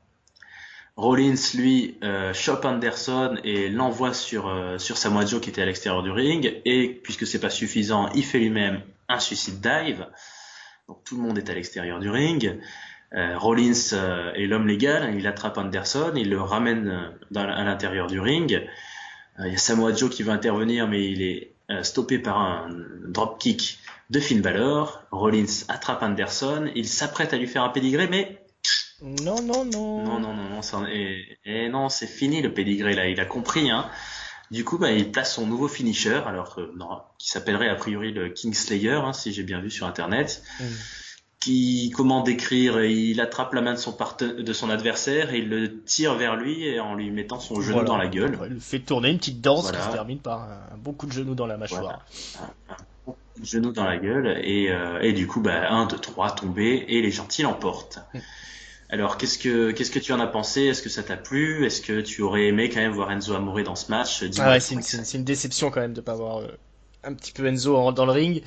Rollins, lui, euh, chope Anderson et l'envoie sur euh, sur Samoa Joe qui était à l'extérieur du ring. Et puisque c'est pas suffisant, il fait lui-même un suicide dive. Donc tout le monde est à l'extérieur du ring. Euh, Rollins euh, est l'homme légal, il attrape Anderson, il le ramène euh, dans, à l'intérieur du ring. Euh, il y a Samoa Joe qui veut intervenir, mais il est euh, stoppé par un dropkick de Finn Balor. Rollins attrape Anderson, il s'apprête à lui faire un pédigré, mais Non, non, non. Non, non, non, non, ça, et, et non, c'est fini le pédigré là, il a compris, hein. Du coup, bah, il place son nouveau finisher, alors euh, non, qui s'appellerait a priori le Kingslayer, hein, si j'ai bien vu sur internet, Mm. qui, comment décrire, il attrape la main de son parten- de son adversaire et il le tire vers lui et en lui mettant son genou Voilà. dans la gueule. Après, il fait tourner une petite danse qui se Voilà, termine par un, un bon coup de genou dans la voilà, mâchoire. un, un bon coup de genou dans la gueule et, euh, et du coup, bah, un, deux, trois, tombé et les gentils l'emportent. Mm. Alors, qu'est-ce que qu'est-ce que tu en as pensé? Est-ce que ça t'a plu? Est-ce que tu aurais aimé quand même voir Enzo Amore dans ce match? Ah Dis-moi ouais, tout, c'est une, c'est une, Max. c'est une déception quand même de pas avoir euh, un petit peu Enzo en- dans le ring.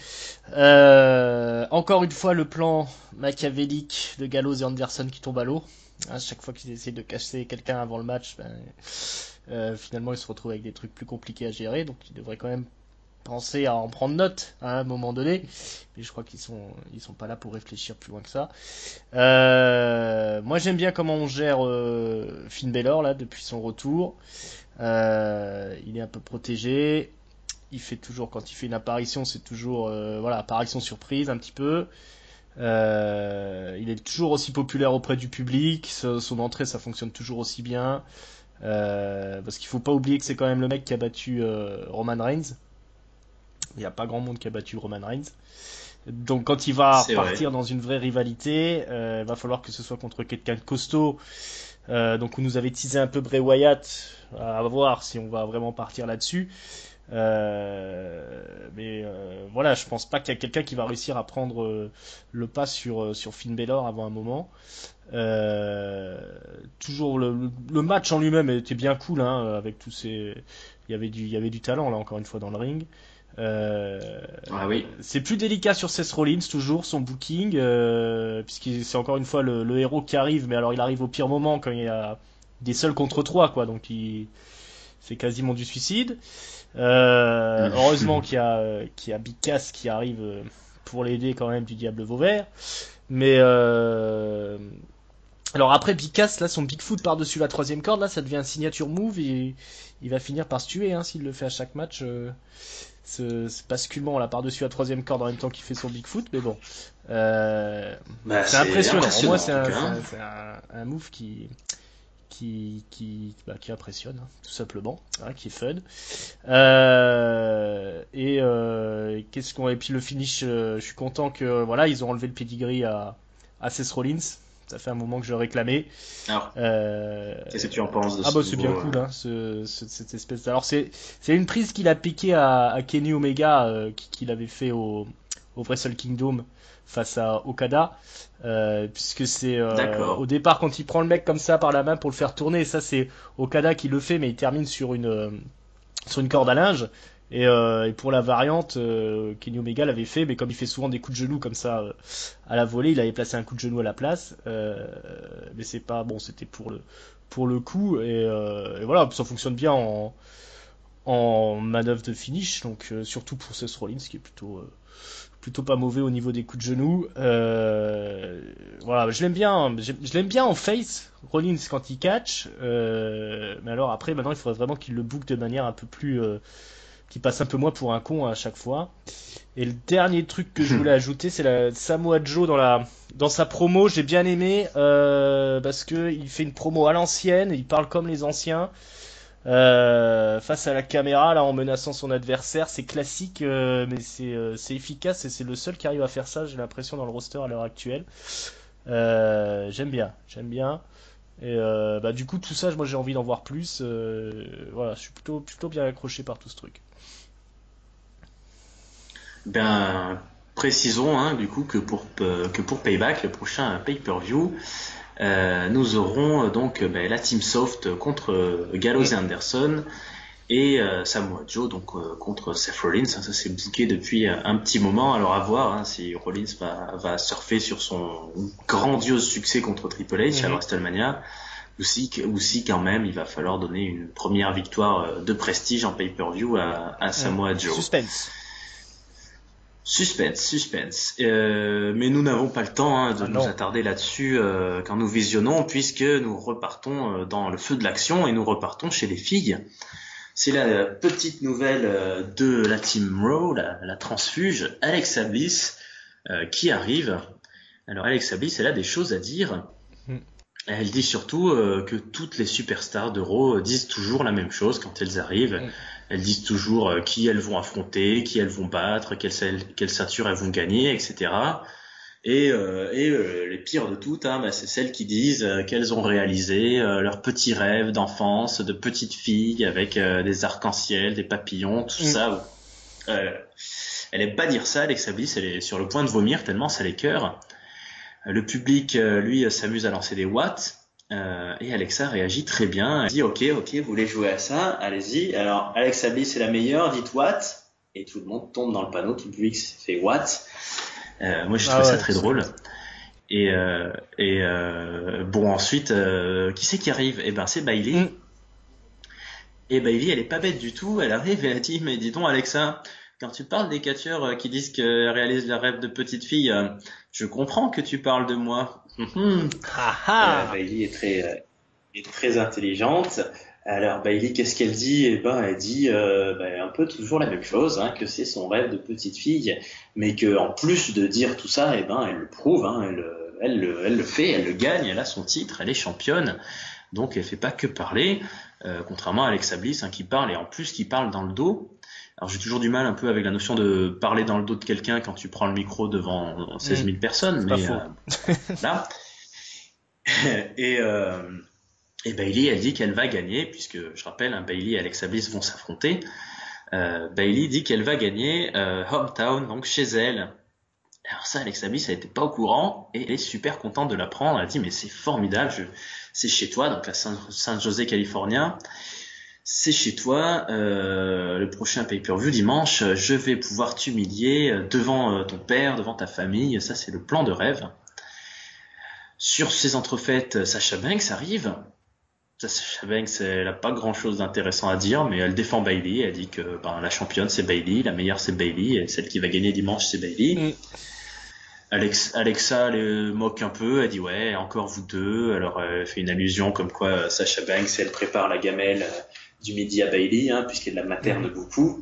Euh, encore une fois, le plan machiavélique de Gallows et Anderson qui tombe à l'eau. À chaque fois qu'ils essaient de cacher quelqu'un avant le match, ben, euh, finalement ils se retrouvent avec des trucs plus compliqués à gérer. Donc ils devraient quand même penser à en prendre note à un moment donné. Mais je crois qu'ils sont ils sont pas là pour réfléchir plus loin que ça. Euh, moi j'aime bien comment on gère euh, Finn Balor là depuis son retour. Euh, il est un peu protégé. Il fait toujours, quand il fait une apparition, c'est toujours, euh, voilà, apparition surprise un petit peu. Euh, il est toujours aussi populaire auprès du public. Son, son entrée, ça fonctionne toujours aussi bien. Euh, parce qu'il faut pas oublier que c'est quand même le mec qui a battu euh, Roman Reigns. Il n'y a pas grand monde qui a battu Roman Reigns. Donc quand il va C'est vrai. repartir dans une vraie rivalité, euh, il va falloir que ce soit contre quelqu'un de costaud. Euh, donc on nous avait teasé un peu Bray Wyatt, à voir si on va vraiment partir là-dessus. Euh, mais euh, voilà, je pense pas qu'il y a quelqu'un qui va réussir à prendre euh, le pas sur, euh, sur Finn Balor avant un moment. Euh, toujours le, le match en lui-même était bien cool, hein, avec tous ces, il y avait du, il y avait du talent là encore une fois dans le ring. Euh, Ah oui. c'est plus délicat sur Seth Rollins toujours son booking, euh, puisque c'est encore une fois le, le héros qui arrive, mais alors il arrive au pire moment quand il y a des seuls contre trois quoi, donc il, c'est quasiment du suicide. Euh, heureusement qu'il y a, euh, qu'il y a Big Cass qui arrive euh, pour l'aider quand même du Diable Vauvert. Mais euh... alors après Big Cass, là son Bigfoot par-dessus la troisième corde, là ça devient un signature move et il va finir par se tuer hein, s'il le fait à chaque match. Euh, ce, ce basculement là par-dessus la troisième corde en même temps qu'il fait son Bigfoot, mais bon, euh, Bah, c'est c'est impressionnant. Moi impressionnant en c'est tout un, cas, c'est hein. un, c'est un, un move qui qui qui, bah, qui impressionne hein, tout simplement, hein, qui est fun. Euh, et euh, qu'est-ce qu'on et puis le finish, euh, je suis content que voilà ils ont enlevé le pedigree à à Seth Rollins. Ça fait un moment que je le réclamais. Alors, Euh, qu'est-ce que tu en penses de ah ce bah c'est bien nouveau cool euh, hein, ce, ce- cette espèce. De... Alors c'est c'est une prise qu'il a piqué à, à Kenny Omega euh, qui- qu'il avait fait au au Wrestle Kingdom face à Okada. Euh, puisque c'est euh, au D'accord. départ quand il prend le mec comme ça par la main pour le faire tourner, ça c'est Okada qui le fait, mais il termine sur une euh, sur une corde à linge. Et, euh, et pour la variante, euh, Kenny Omega l'avait fait, mais comme il fait souvent des coups de genoux comme ça euh, à la volée, il avait placé un coup de genou à la place. Euh, mais c'est pas bon, c'était pour le pour le coup. Et, euh, et voilà, ça fonctionne bien en en manœuvre de finish, donc euh, surtout pour Seth Rollins qui est plutôt euh, plutôt pas mauvais au niveau des coups de genoux. Euh, voilà, je l'aime bien, je, je l'aime bien en face, Rollins quand il catch. Euh, mais alors après, maintenant, il faudrait vraiment qu'il le book de manière un peu plus, euh, qui passe un peu moins pour un con à chaque fois. Et le dernier truc que je voulais ajouter, c'est la Samoa Joe dans la dans sa promo. J'ai bien aimé euh, parce que il fait une promo à l'ancienne, il parle comme les anciens. Euh, face à la caméra là en menaçant son adversaire, c'est classique euh, mais c'est euh, c'est efficace et c'est le seul qui arrive à faire ça, j'ai l'impression dans le roster à l'heure actuelle. Euh, j'aime bien, j'aime bien et euh, bah du coup tout ça moi j'ai envie d'en voir plus. Euh, voilà, je suis plutôt plutôt bien accroché par tout ce truc. Ben, précisons hein, du coup que pour euh, que pour Payback, le prochain pay-per-view, euh, nous aurons euh, donc euh, ben, la Team Soft contre euh, Gallows Mm. et Anderson et euh, Samoa Joe donc euh, contre Seth Rollins. Ça, ça s'est booké depuis euh, un petit moment. Alors à voir hein, si Rollins va, va surfer sur son grandiose succès contre Triple H à Mhm. WrestleMania, ou si, ou si quand même il va falloir donner une première victoire euh, de prestige en pay-per-view à, à Mm. Samoa Joe. Suspense. Suspense, suspense. Euh, mais nous n'avons pas le temps hein, de Ah nous non. attarder là-dessus euh, quand nous visionnons, puisque nous repartons euh, dans le feu de l'action et nous repartons chez les filles. C'est la petite nouvelle euh, de la Team Raw, la, la transfuge, Alexa Bliss, euh, qui arrive. Alors Alexa Bliss, elle a des choses à dire. Mm. Elle dit surtout euh, que toutes les superstars de Raw disent toujours la même chose quand elles arrivent. Mm. Elles disent toujours euh, qui elles vont affronter, qui elles vont battre, quelle, quelle ceinture elles vont gagner, et cetera. Et, euh, et euh, les pires de toutes, hein, bah, c'est celles qui disent euh, qu'elles ont réalisé euh, leurs petits rêves d'enfance, de petites filles avec euh, des arcs-en-ciel, des papillons, tout Mm. ça. Euh, elle aime pas dire ça, Alexa Bliss, elle est sur le point de vomir tellement ça l'écœure. Le public, euh, lui, s'amuse à lancer des watts. Euh, et Alexa réagit très bien. Elle dit ok, ok, vous voulez jouer à ça, allez-y. Alors Alexa Bliss est la meilleure, dites watt. Et tout le monde tombe dans le panneau, tout le public fait watt. Euh, moi, je trouve ah ouais, ça très drôle. Et, euh, et euh, bon, ensuite, euh, qui c'est qui arrive? Eh ben, c'est Bayley. Mm. Et Bayley, elle est pas bête du tout. Elle arrive et elle dit, mais dis donc, Alexa, quand tu parles des catcheurs qui disent qu'elles réalisent leur rêve de petite fille, je comprends que tu parles de moi. Mm-hmm. Ah ah. Euh, Bayley est très, euh, est très intelligente. Alors Bayley, qu'est-ce qu'elle dit? Eh ben, elle dit euh, ben, un peu toujours la même chose, hein, que c'est son rêve de petite fille, mais que en plus de dire tout ça, eh ben, elle le prouve, hein, elle, elle, elle, elle le fait, elle le gagne, elle a son titre, elle est championne, donc elle fait pas que parler, euh, contrairement à Alexa Bliss, hein, qui parle et en plus qui parle dans le dos. Alors j'ai toujours du mal un peu avec la notion de parler dans le dos de quelqu'un quand tu prends le micro devant seize mille mmh, personnes, mais euh, là. et euh, Et Bayley, elle dit qu'elle va gagner, puisque je rappelle, hein, Bayley et Alexa Bliss vont s'affronter. Euh, Bayley dit qu'elle va gagner euh, Hometown, donc chez elle. Alors ça, Alexa Bliss, elle était pas au courant et elle est super contente de l'apprendre. Elle dit mais c'est formidable, je... c'est chez toi, donc à San José, californien. C'est chez toi. Euh, le prochain pay-per-view dimanche, je vais pouvoir t'humilier devant ton père, devant ta famille. Ça, c'est le plan de rêve. Sur ces entrefaites, Sasha Banks arrive. Sasha Banks, elle a pas grand chose d'intéressant à dire, mais elle défend Bayley. Elle dit que ben, la championne c'est Bayley, la meilleure c'est Bayley, et celle qui va gagner dimanche c'est Bayley. Mm. Alex, Alexa le moque un peu, elle dit ouais, encore vous deux. Alors elle fait une allusion comme quoi Sasha Banks, elle prépare la gamelle du midi à Bayley, hein, puisqu'elle la materne mm. beaucoup.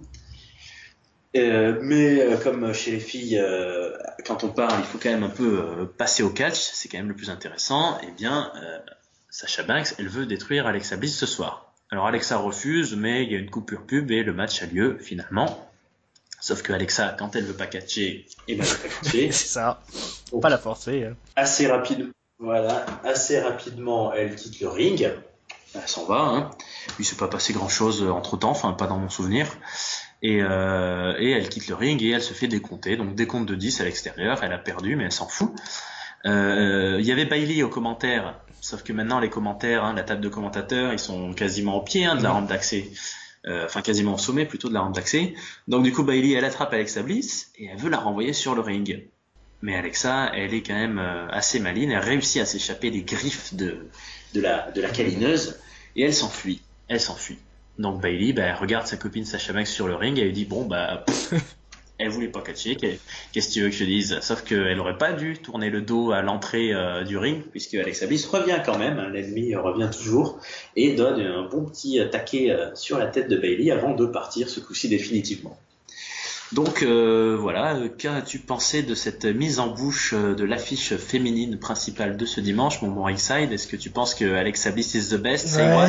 Euh, mais euh, comme chez les filles, euh, quand on parle, il faut quand même un peu euh, passer au catch, c'est quand même le plus intéressant. Eh bien, euh, Sasha Banks, elle veut détruire Alexa Bliss ce soir. Alors Alexa refuse, mais il y a une coupure pub et le match a lieu finalement. Sauf que Alexa, quand elle veut pas catcher, eh ben elle veut pas catcher. C'est ça. Faut pas la forcer. Hein. Assez rapide, voilà, assez rapidement, elle quitte le ring. Elle s'en va. Hein. Il s'est pas passé grand chose entre temps, enfin pas dans mon souvenir. Et, euh, et elle quitte le ring et elle se fait décompter. Donc décompte de dix à l'extérieur. Elle a perdu, mais elle s'en fout. Euh, il y avait Bayley aux commentaires. Sauf que maintenant les commentaires, hein, la table de commentateurs, ils sont quasiment au pied hein, de la rampe d'accès, euh, enfin quasiment au sommet plutôt de la rampe d'accès. Donc du coup Bayley, elle attrape Alexa Bliss et elle veut la renvoyer sur le ring. Mais Alexa, elle est quand même euh, assez maline, elle réussit à s'échapper des griffes de de la de la câlineuse et elle s'enfuit. Elle s'enfuit. Donc Bayley, bah, elle regarde sa copine Sasha Banks sur le ring et elle lui dit bon bah pff, elle voulait pas catcher, qu'est-ce que tu veux que je dise? Sauf qu'elle aurait pas dû tourner le dos à l'entrée euh, du ring, puisque Alexa Bliss revient quand même, hein, l'ennemi revient toujours, et donne un bon petit taquet euh, sur la tête de Bayley avant de partir, ce coup-ci définitivement. Donc euh, voilà, qu'as-tu pensé de cette mise en bouche de l'affiche féminine principale de ce dimanche, mon bon Ringside? Est-ce que tu penses que Alexa Bliss is the best? Say ouais. what?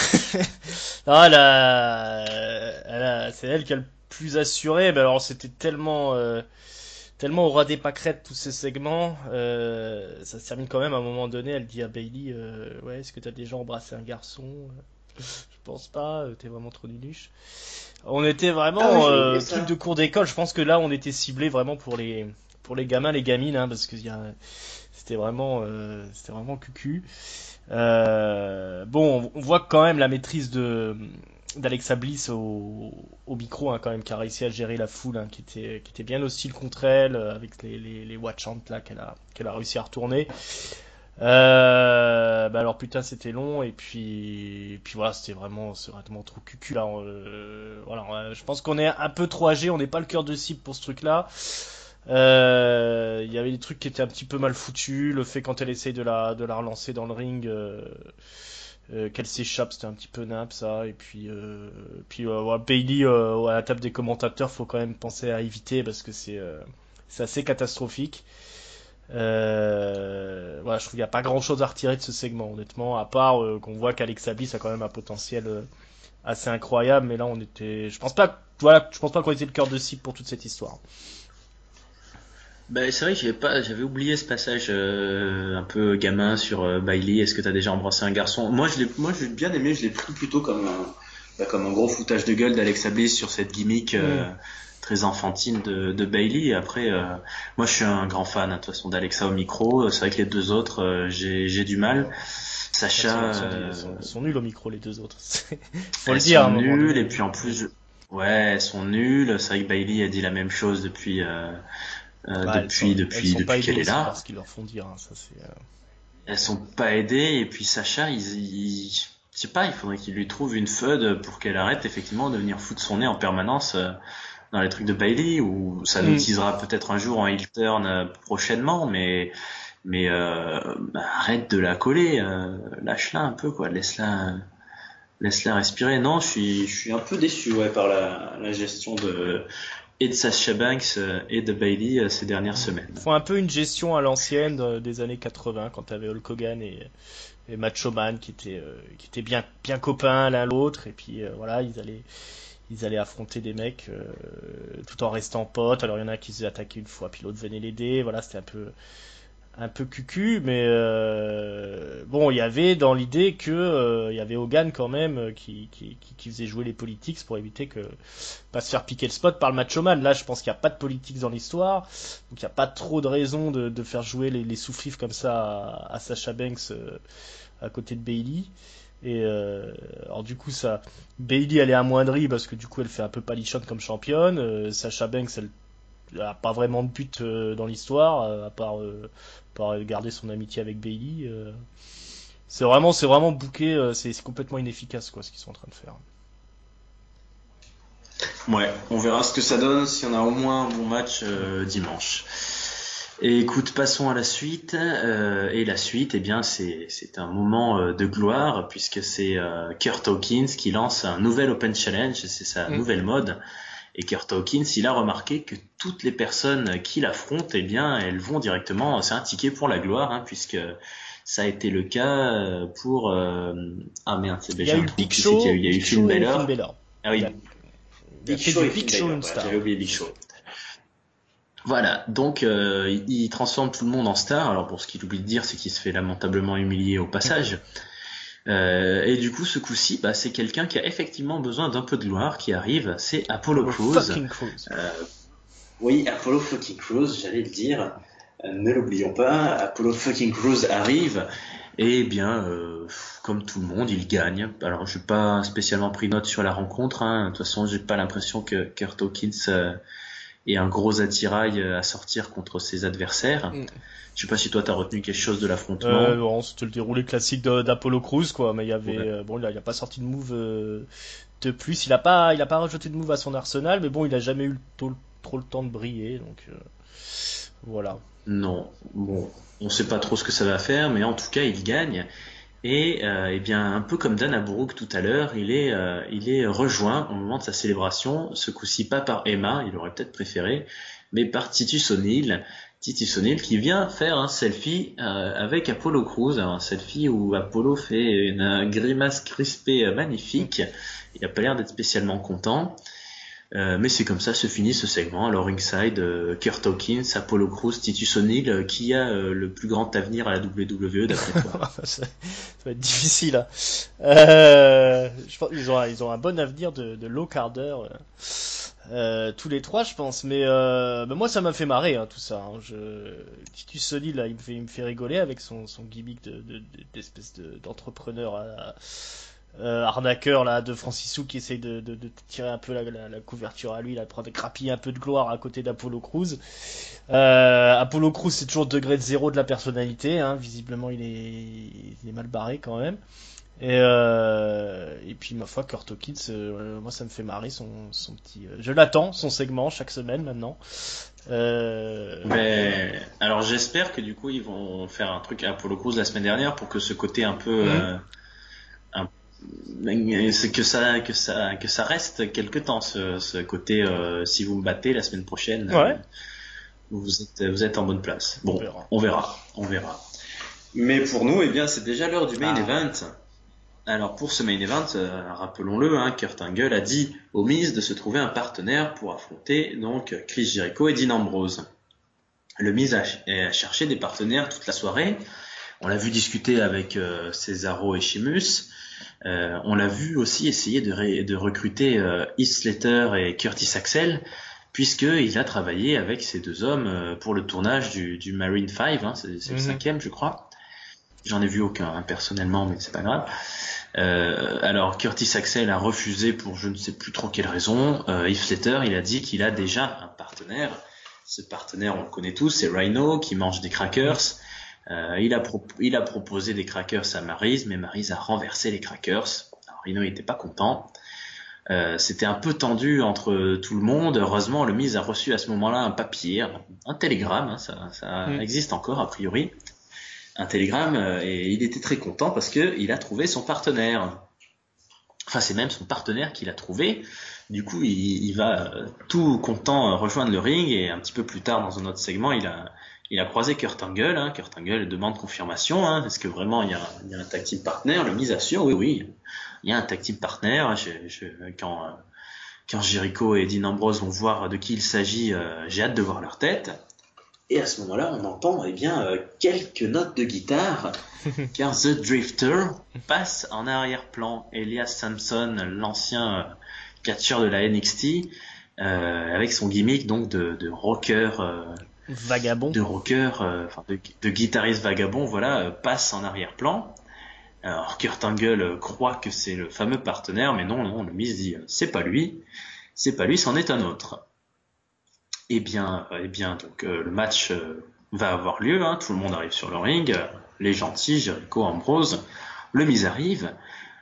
Non, elle a... Elle a... c'est elle qui a le plus assuré. Mais alors c'était tellement, euh... tellement au ras des pâquerettes tous ces segments. Euh... Ça se termine quand même à un moment donné. Elle dit à Bayley, euh... ouais, est-ce que t'as déjà embrassé un garçon? Je pense pas. T'es vraiment trop nunuche. On était vraiment ah oui, euh, truc de cours d'école. Je pense que là, on était ciblé vraiment pour les pour les gamins, les gamines, hein, parce que y a... c'était vraiment euh, c'était vraiment cucu. Euh... Bon, on voit quand même la maîtrise de d'Alexa Bliss au, au micro, hein, quand même, qui a réussi à gérer la foule, hein, qui était qui était bien hostile contre elle, avec les les, les watch chants là qu'elle a qu'elle a réussi à retourner. Euh, bah alors putain c'était long et puis et puis voilà c'était vraiment c'est vraiment trop cucu là euh, voilà je pense qu'on est un peu trop âgé, on n'est pas le cœur de cible pour ce truc là. Euh, il y avait des trucs qui étaient un petit peu mal foutus, le fait quand elle essaye de la de la relancer dans le ring euh, euh, qu'elle s'échappe, c'était un petit peu nappe ça, et puis euh, puis euh, ouais, Bayley euh, à la table des commentateurs faut quand même penser à éviter parce que c'est euh, c'est assez catastrophique. Euh, voilà, je trouve qu'il n'y a pas grand chose à retirer de ce segment, honnêtement, à part euh, qu'on voit qu'Alexa Bliss a quand même un potentiel euh, assez incroyable, mais là on était, je pense pas, voilà, je pense pas qu'on était le cœur de cible pour toute cette histoire. Bah, c'est vrai que j'avais pas, j'avais oublié ce passage euh, un peu gamin sur euh, Bailey. Est-ce que t'as déjà embrassé un garçon? Moi, je l'ai, moi, j'ai bien aimé. Je l'ai pris plutôt comme un, bah, comme un gros foutage de gueule d'Alexa Bliss sur cette gimmick Mm. euh, très enfantine de, de Bailey. Et après, euh, moi, je suis un grand fan, hein, de toute façon, d'Alexa au micro. C'est vrai que les deux autres, euh, j'ai, j'ai du mal. Elles sont, Sacha, elles sont, elles euh, sont, elles sont nuls au micro les deux autres. Faut le elles dire à sont un moment nulles. Et donné. puis en plus, je- ouais, elles sont nulles. C'est vrai que Bailey a dit la même chose depuis, euh, euh, Bah, elles sont, depuis, elles depuis, sont pas depuis aidées qu'elle est aussi par là. ce qu'ils leur font dire, hein, ça c'est. euh, Elles sont pas aidées et puis Sacha, ils, ils- je sais pas, il faudrait qu'il lui trouve une F U D pour qu'elle arrête effectivement de venir foutre son nez en permanence euh, dans les trucs de Bailey ou ça Mm. l'utilisera peut-être un jour en heel turn euh, prochainement, mais mais euh, bah, arrête de la coller, euh, lâche-la un peu quoi, laisse-la laisse-la respirer. Non, je suis je suis un peu déçu ouais par la, la gestion de et de Sasha Banks euh, et de Bailey euh, ces dernières Ils semaines. font un peu une gestion à l'ancienne euh, des années quatre-vingts quand t'avais Hulk Hogan et, et Macho Man qui étaient, euh, qui étaient bien, bien copains l'un l'autre et puis euh, voilà ils allaient, ils allaient affronter des mecs euh, tout en restant potes. Alors il y en a un qui se faisait attaquer une fois puis l'autre venait l'aider. Voilà c'était un peu, un peu cucu, mais euh, bon, il y avait dans l'idée que euh, il y avait Hogan quand même euh, qui, qui, qui, qui faisait jouer les politiques pour éviter que pas se faire piquer le spot par le Macho Man. Là, je pense qu'il n'y a pas de politique dans l'histoire, donc il n'y a pas trop de raison de, de faire jouer les, les sous-fifs comme ça à, à Sasha Banks euh, à côté de Bailey. Et euh, alors du coup, ça, Bailey elle est amoindrie parce que du coup elle fait un peu palichonne comme championne. Euh, Sasha Banks elle a pas vraiment de but euh, dans l'histoire, euh, à part, euh, par garder son amitié avec Bailey. Euh. C'est vraiment, c'est vraiment bouqué, euh, c'est c'est complètement inefficace quoi ce qu'ils sont en train de faire. Ouais, on verra ce que ça donne si on a au moins un bon match euh, dimanche. Et écoute, passons à la suite. Euh, et la suite, eh bien, c'est c'est un moment euh, de gloire puisque c'est euh, Kurt Hawkins qui lance un nouvel Open Challenge. C'est sa Mm. nouvelle mode. Et Kurt Hawkins, il a remarqué que toutes les personnes qui l'affrontent, eh bien, elles vont directement, c'est un ticket pour la gloire, hein, puisque ça a été le cas euh, pour euh, ah merde, c'est Il y déjà a un eu le trou. Big Qui c'est qu'il y a eu? Show, Il y a eu Big Finn Show et Finn Balor. Balor. Ah Il oui, a, il a Big fait Show du et Big Finn Show Balor. une Voilà, star. j'avais oublié Big Show. Voilà, donc euh, il, il transforme tout le monde en star. Alors pour ce qu'il oublie de dire, c'est qu'il se fait lamentablement humilier au passage. Euh, et du coup, ce coup-ci, bah, c'est quelqu'un qui a effectivement besoin d'un peu de gloire qui arrive. C'est Apollo Apollo Crews. fucking Crews. Euh, oui, Apollo fucking Crews, j'allais le dire. Euh, ne l'oublions pas, Apollo fucking Crews arrive. Et bien, euh, comme tout le monde, il gagne. Alors, j'ai pas spécialement pris note sur la rencontre. Hein. De toute façon, j'ai pas l'impression que Kurt Hawkins euh, ait un gros attirail à sortir contre ses adversaires. Mm. Je sais pas si toi t'as retenu quelque chose de Euh, l'affrontement. bon, c'était le déroulé classique de- d'Apollo Crews quoi, mais il y avait, Ouais. euh, bon, il a, il a pas sorti de move euh, de plus. Il a pas, il a pas rajouté de move à son arsenal, mais bon, il a jamais eu le tôt- trop le temps de briller, donc euh, voilà. Non, bon, on sait pas trop ce que ça va faire, mais en tout cas, il gagne. Et euh, eh bien, un peu comme Dana Brooke tout à l'heure, il est, euh, il est rejoint au moment de sa célébration, ce coup-ci pas par Emma, il aurait peut-être préféré, mais par Titus O'Neil. Titus O'Neil qui vient faire un selfie euh, avec Apollo Crews, un selfie où Apollo fait une euh, grimace crispée euh, magnifique. Il a pas l'air d'être spécialement content. Euh, mais c'est comme ça se finit ce segment. Alors ringside, euh, Kurt Hawkins, Apollo Crews, Titus O'Neil, euh, qui a euh, le plus grand avenir à la W W E d'après toi? ça, ça va être difficile. Hein. Euh, je pense qu'ils ont, un- ils ont un bon avenir de, de low carder, euh, euh, tous les trois, je pense. Mais euh, bah, moi, ça m'a fait marrer hein, tout ça. Hein. Je, Titus Sony, là, il me fait, il me fait rigoler avec son, son gimmick de, de, de- d'espèce de, d'entrepreneur à- euh, arnaqueur là de Francisou qui essaye de, de, de tirer un peu la, la, la couverture à lui, là, de grappiller un peu de gloire à côté d'Apollo Crews. Euh, Apollo Crews, c'est toujours degré de zéro de la personnalité. Hein. Visiblement, il est, il est mal barré quand même. Et, euh, et puis, ma foi, Kurt Hawkins, euh, moi, ça me fait marrer son, son petit. Euh, je l'attends, son segment, chaque semaine maintenant. Euh, Mais alors j'espère que du coup ils vont faire un truc à Apollo Crews la semaine dernière pour que ce côté un peu hum, euh, un- c'est que ça que ça que ça reste quelque temps ce, ce côté euh, si vous me battez la semaine prochaine euh, ouais. vous êtes, vous êtes en bonne place. Bon, On verra. on verra, on verra. Mais pour nous, eh bien, c'est déjà l'heure du main Ah. event. Alors pour ce main event, euh, rappelons-le, hein, Kurt Angle a dit au Miz de se trouver un partenaire pour affronter donc Chris Jericho et Dean Ambrose. Le Miz a, a cherché des partenaires toute la soirée. On l'a vu discuter avec euh, Cesaro et Sheamus. Euh, on l'a vu aussi essayer de, ré, de recruter euh, Heath Slater et Curtis Axel, puisqu'il a travaillé avec ces deux hommes euh, pour le tournage du, du Marine five, hein, c'est, c'est mm-hmm. le cinquième je crois. J'en ai vu aucun hein, personnellement, mais c'est pas grave. Euh, alors Curtis Axel a refusé pour je ne sais plus trop quelle raison. Euh, Heath Slater, il a dit qu'il a déjà un partenaire. Ce partenaire, on le connaît tous, c'est Rhino qui mange des crackers. Euh, il a pro- il a proposé des crackers à Maryse, mais Maryse a renversé les crackers. Alors, Rhino n'était pas content. Euh, c'était un peu tendu entre tout le monde. Heureusement, le Miz a reçu à ce moment-là un papier, un, un télégramme, hein, ça, ça mm. existe encore a priori. Un télégramme, euh, et il était très content parce que il a trouvé son partenaire. Enfin, c'est même son partenaire qu'il a trouvé. Du coup, il, il va euh, tout content euh, rejoindre le ring, et un petit peu plus tard dans un autre segment, il a il a croisé Kurt Angle. Hein. Kurt Angle demande confirmation. Hein. Est-ce que vraiment il y a, il y a un tag team partner? Le Miz assure, oui, oui, il y a un tag team partner. Je, je, quand euh, quand Jericho et Dean Ambrose vont voir de qui il s'agit, euh, j'ai hâte de voir leur tête. Et à ce moment-là, on entend eh bien euh, quelques notes de guitare, car The Drifter passe en arrière-plan. Elias Samson, l'ancien euh, catcheur de la N X T, euh, avec son gimmick donc de, de rocker, euh, vagabond, de rocker, euh, enfin de, de guitariste vagabond, voilà, euh, passe en arrière-plan. Alors Kurt Angle euh, croit que c'est le fameux partenaire, mais non, non, le Miz dit euh, c'est pas lui, c'est pas lui, c'en est un autre. Eh bien, eh bien, donc euh, le match euh, va avoir lieu. Hein, tout le monde arrive sur le ring, euh, les gentils, Jericho, Ambrose. Le Miz arrive,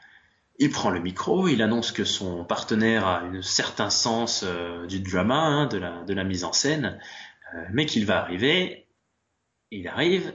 il prend le micro, il annonce que son partenaire a un certain sens euh, du drama, hein, de la de la mise en scène, euh, mais qu'il va arriver. Il arrive,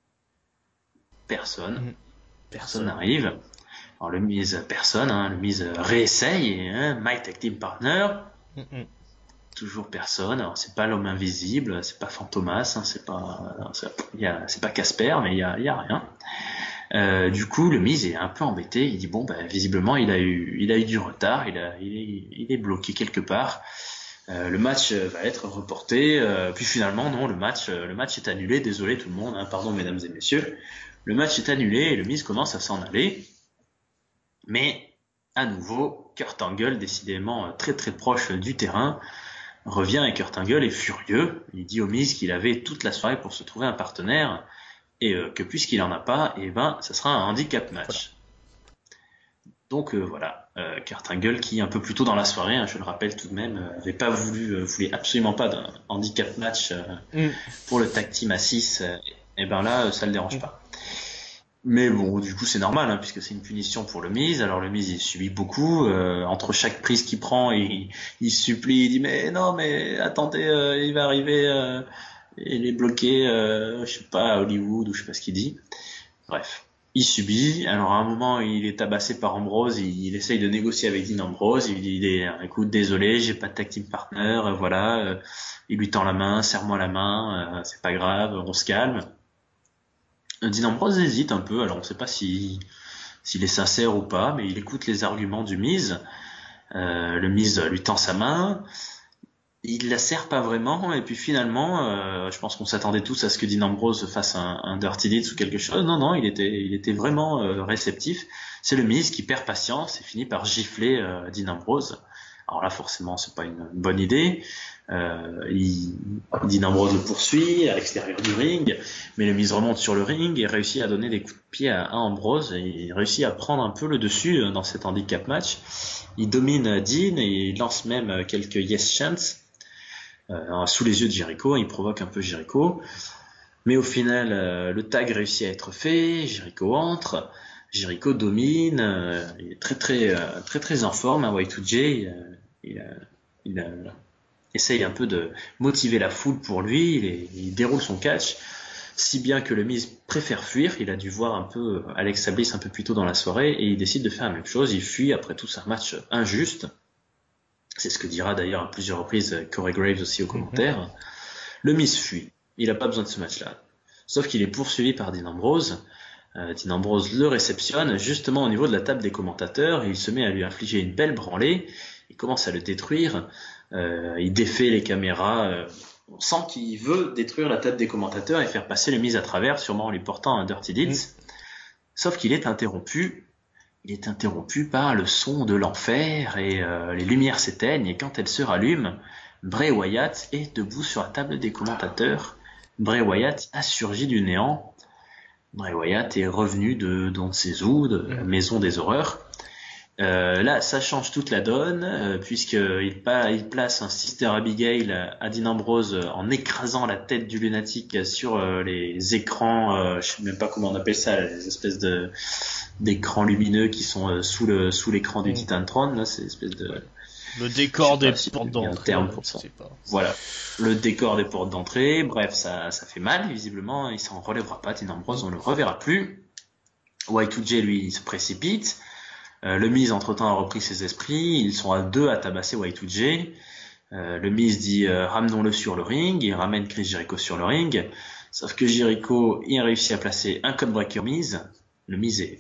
personne, mmh. personne n'arrive. Alors le Miz, personne, hein, le Miz réessaye, hein, My Tag Team Partner. Mmh. Toujours personne. Alors c'est pas l'homme invisible, c'est pas Fantomas, hein, c'est pas, c'est, y a, c'est pas Casper, mais il y a, y a rien. Euh, du coup, le Miz est un peu embêté. Il dit bon, bah, visiblement, il a eu, il a eu du retard, il a, il est, il est bloqué quelque part. Euh, le match va être reporté. Euh, puis finalement, non, le match, le match est annulé. Désolé tout le monde, hein, pardon mesdames et messieurs. Le match est annulé et le Miz commence à s'en aller. Mais à nouveau, Kurt Angle, décidément très très proche du terrain, revient, et Kurt Angle est furieux. Il dit au Miz qu'il avait toute la soirée pour se trouver un partenaire, et euh, que puisqu'il en a pas, et ben ça sera un handicap match. Voilà. Donc euh, voilà, euh, Kurt Angle qui un peu plus tôt dans la soirée, hein, je le rappelle tout de même, euh, avait pas voulu, euh, voulait absolument pas d'un handicap match euh, mm. pour le tag team à six, euh, et ben là ça le dérange mm. pas. Mais bon, du coup c'est normal, hein, puisque c'est une punition pour le Miz. Alors le Miz il subit beaucoup, euh, entre chaque prise qu'il prend, il, il supplie, il dit mais non mais attendez, euh, il va arriver, euh, il est bloqué, euh, je sais pas, à Hollywood, ou je sais pas ce qu'il dit. Bref, il subit. Alors à un moment il est tabassé par Ambrose, il, il essaye de négocier avec Dean Ambrose, il dit écoute désolé, j'ai pas de tag team partner, euh, voilà, euh, il lui tend la main, serre-moi la main, euh, c'est pas grave, on se calme. Dean Ambrose hésite un peu, alors on ne sait pas si, s'il est sincère ou pas, mais il écoute les arguments du Miz. Euh, le Miz lui tend sa main, il la serre pas vraiment, et puis finalement, euh, je pense qu'on s'attendait tous à ce que Dean Ambrose fasse un, un dirty deeds ou quelque chose. Non, non, il était, il était vraiment euh, réceptif. C'est le Miz qui perd patience et finit par gifler euh, Dean Ambrose. Alors là, forcément, c'est pas une bonne idée. Euh, il, Dean Ambrose le poursuit à l'extérieur du ring, mais le Miz remonte sur le ring et réussit à donner des coups de pied à, à Ambrose, et il réussit à prendre un peu le dessus dans cet handicap match. Il domine Dean et il lance même quelques yes chants euh, sous les yeux de Jericho. Il provoque un peu Jericho, mais au final, euh, le tag réussit à être fait. Jericho entre. Jericho domine, euh, il est très très euh, très très en forme, hein, Y deux J, euh, il, a, il a, essaye un peu de motiver la foule pour lui, il, est, il déroule son catch, si bien que le Miz préfère fuir. Il a dû voir un peu Alexa Bliss un peu plus tôt dans la soirée, et il décide de faire la même chose, il fuit après tout, c'est un match injuste. C'est ce que dira d'ailleurs à plusieurs reprises Corey Graves aussi aux commentaires. Mm-hmm. Le Miz fuit. Il a pas besoin de ce match-là. Sauf qu'il est poursuivi par Dean Ambrose. Euh, Dean Ambrose le réceptionne justement au niveau de la table des commentateurs et il se met à lui infliger une belle branlée. Il commence à le détruire. Euh, il défait les caméras. Euh, on sent qu'il veut détruire la table des commentateurs et faire passer le Miz à travers, sûrement en lui portant un Dirty Deeds. Mmh. Sauf qu'il est interrompu. Il est interrompu par le son de l'enfer et euh, les lumières s'éteignent et quand elles se rallument, Bray Wyatt est debout sur la table des commentateurs. Bray Wyatt a surgi du néant. Bray Wyatt est revenu de dans ses eaux, de la maison des horreurs. Euh, là, ça change toute la donne euh, puisqu'il pa- il place un Sister Abigail à Dean Ambrose en écrasant la tête du lunatique sur euh, les écrans, euh, je sais même pas comment on appelle ça, les espèces de d'écrans lumineux qui sont euh, sous le sous l'écran du mmh. Titantron. Là, c'est une espèce de le décor des si portes d'entrée. Terme pour ça. Pas. Voilà, le décor des portes d'entrée. Bref, ça ça fait mal visiblement. Il s'en relèvera pas. Dean Ambrose, on le reverra plus. Y deux J lui il se précipite. Euh, le Miz entre-temps a repris ses esprits, ils sont à deux à tabasser Y deux J. Euh, le Miz dit euh, ramenons-le sur le ring, il ramène Chris Jericho sur le ring, sauf que Jericho il a réussi à placer un codebreaker Miz, le Miz est,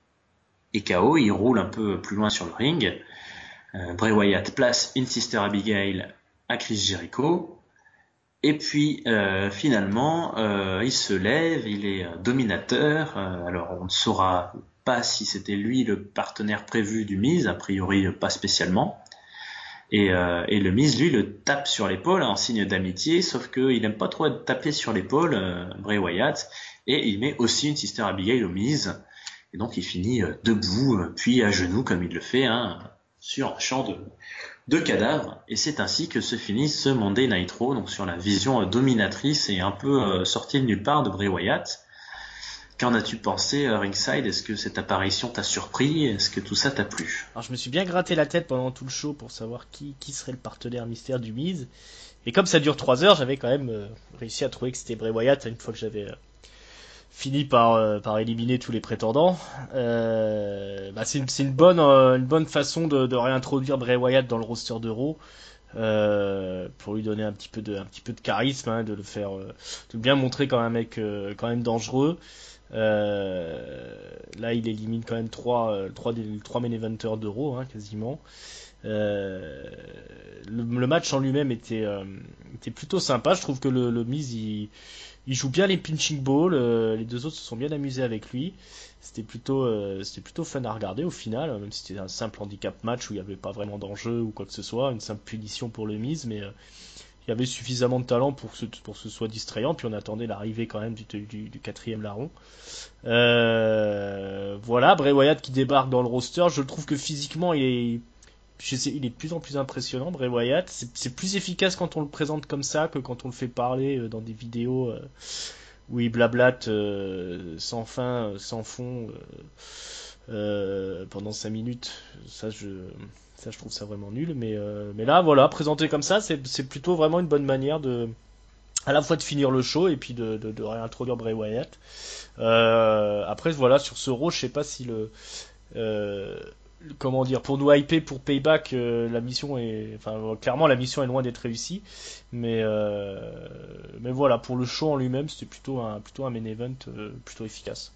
est K O, il roule un peu plus loin sur le ring. Euh, Bray Wyatt place une Sister Abigail à Chris Jericho, et puis euh, finalement euh, il se lève, il est dominateur, euh, alors on ne saura pas si c'était lui le partenaire prévu du Miz, a priori pas spécialement. Et, euh, et le Miz, lui, le tape sur l'épaule en signe d'amitié, sauf qu'il aime pas trop être tapé sur l'épaule, euh, Bray Wyatt, et il met aussi une Sister Abigail au Miz. Et donc il finit euh, debout, euh, puis à genoux, comme il le fait, hein, sur un champ de, de cadavres. Et c'est ainsi que se finit ce Monday Night Raw, donc sur la vision euh, dominatrice et un peu euh, sortie de nulle part de Bray Wyatt. Qu'en as-tu pensé, uh, Ringside? Est-ce que cette apparition t'a surpris? Est-ce que tout ça t'a plu? Alors je me suis bien gratté la tête pendant tout le show pour savoir qui, qui serait le partenaire mystère du Miz. Et comme ça dure trois heures, j'avais quand même euh, réussi à trouver que c'était Bray Wyatt une fois que j'avais euh, fini par, euh, par éliminer tous les prétendants. Euh, bah c'est une, c'est une bonne, euh, une bonne façon de, de réintroduire Bray Wyatt dans le roster de Raw. Euh, pour lui donner un petit peu de, un petit peu de charisme, hein, de le faire, euh, de bien montrer quand même un mec euh, quand même dangereux. Euh, là, il élimine quand même trois, euh, trois, des, trois main eventers d'Euro, hein, quasiment. Euh, le, le match en lui-même était, euh, était plutôt sympa. Je trouve que le, le Miz, il, il joue bien les pinching balls. Euh, les deux autres se sont bien amusés avec lui. C'était plutôt, euh, c'était plutôt fun à regarder au final, même si c'était un simple handicap match où il n'y avait pas vraiment d'enjeu ou quoi que ce soit, une simple punition pour le Miz, mais euh, il y avait suffisamment de talent pour que ce, pour que ce soit distrayant, puis on attendait l'arrivée quand même du, du, du quatrième larron. Euh, voilà, Bray Wyatt qui débarque dans le roster, je trouve que physiquement il est, je sais, il est de plus en plus impressionnant, Bray Wyatt. C'est, c'est plus efficace quand on le présente comme ça que quand on le fait parler dans des vidéos euh, où il blablate euh, sans fin, sans fond euh, euh, pendant cinq minutes. Ça, je... Ça, je trouve ça vraiment nul, mais euh, mais là, voilà, présenté comme ça, c'est c'est plutôt vraiment une bonne manière de, à la fois de finir le show et puis de de, de réintroduire Bray Wyatt. Euh, après, voilà, sur ce Raw, je sais pas si le, euh, comment dire, pour nous hyper pour Payback, euh, la mission est, enfin, clairement, la mission est loin d'être réussie, mais euh, mais voilà, pour le show en lui-même, c'était plutôt un plutôt un main event euh, plutôt efficace.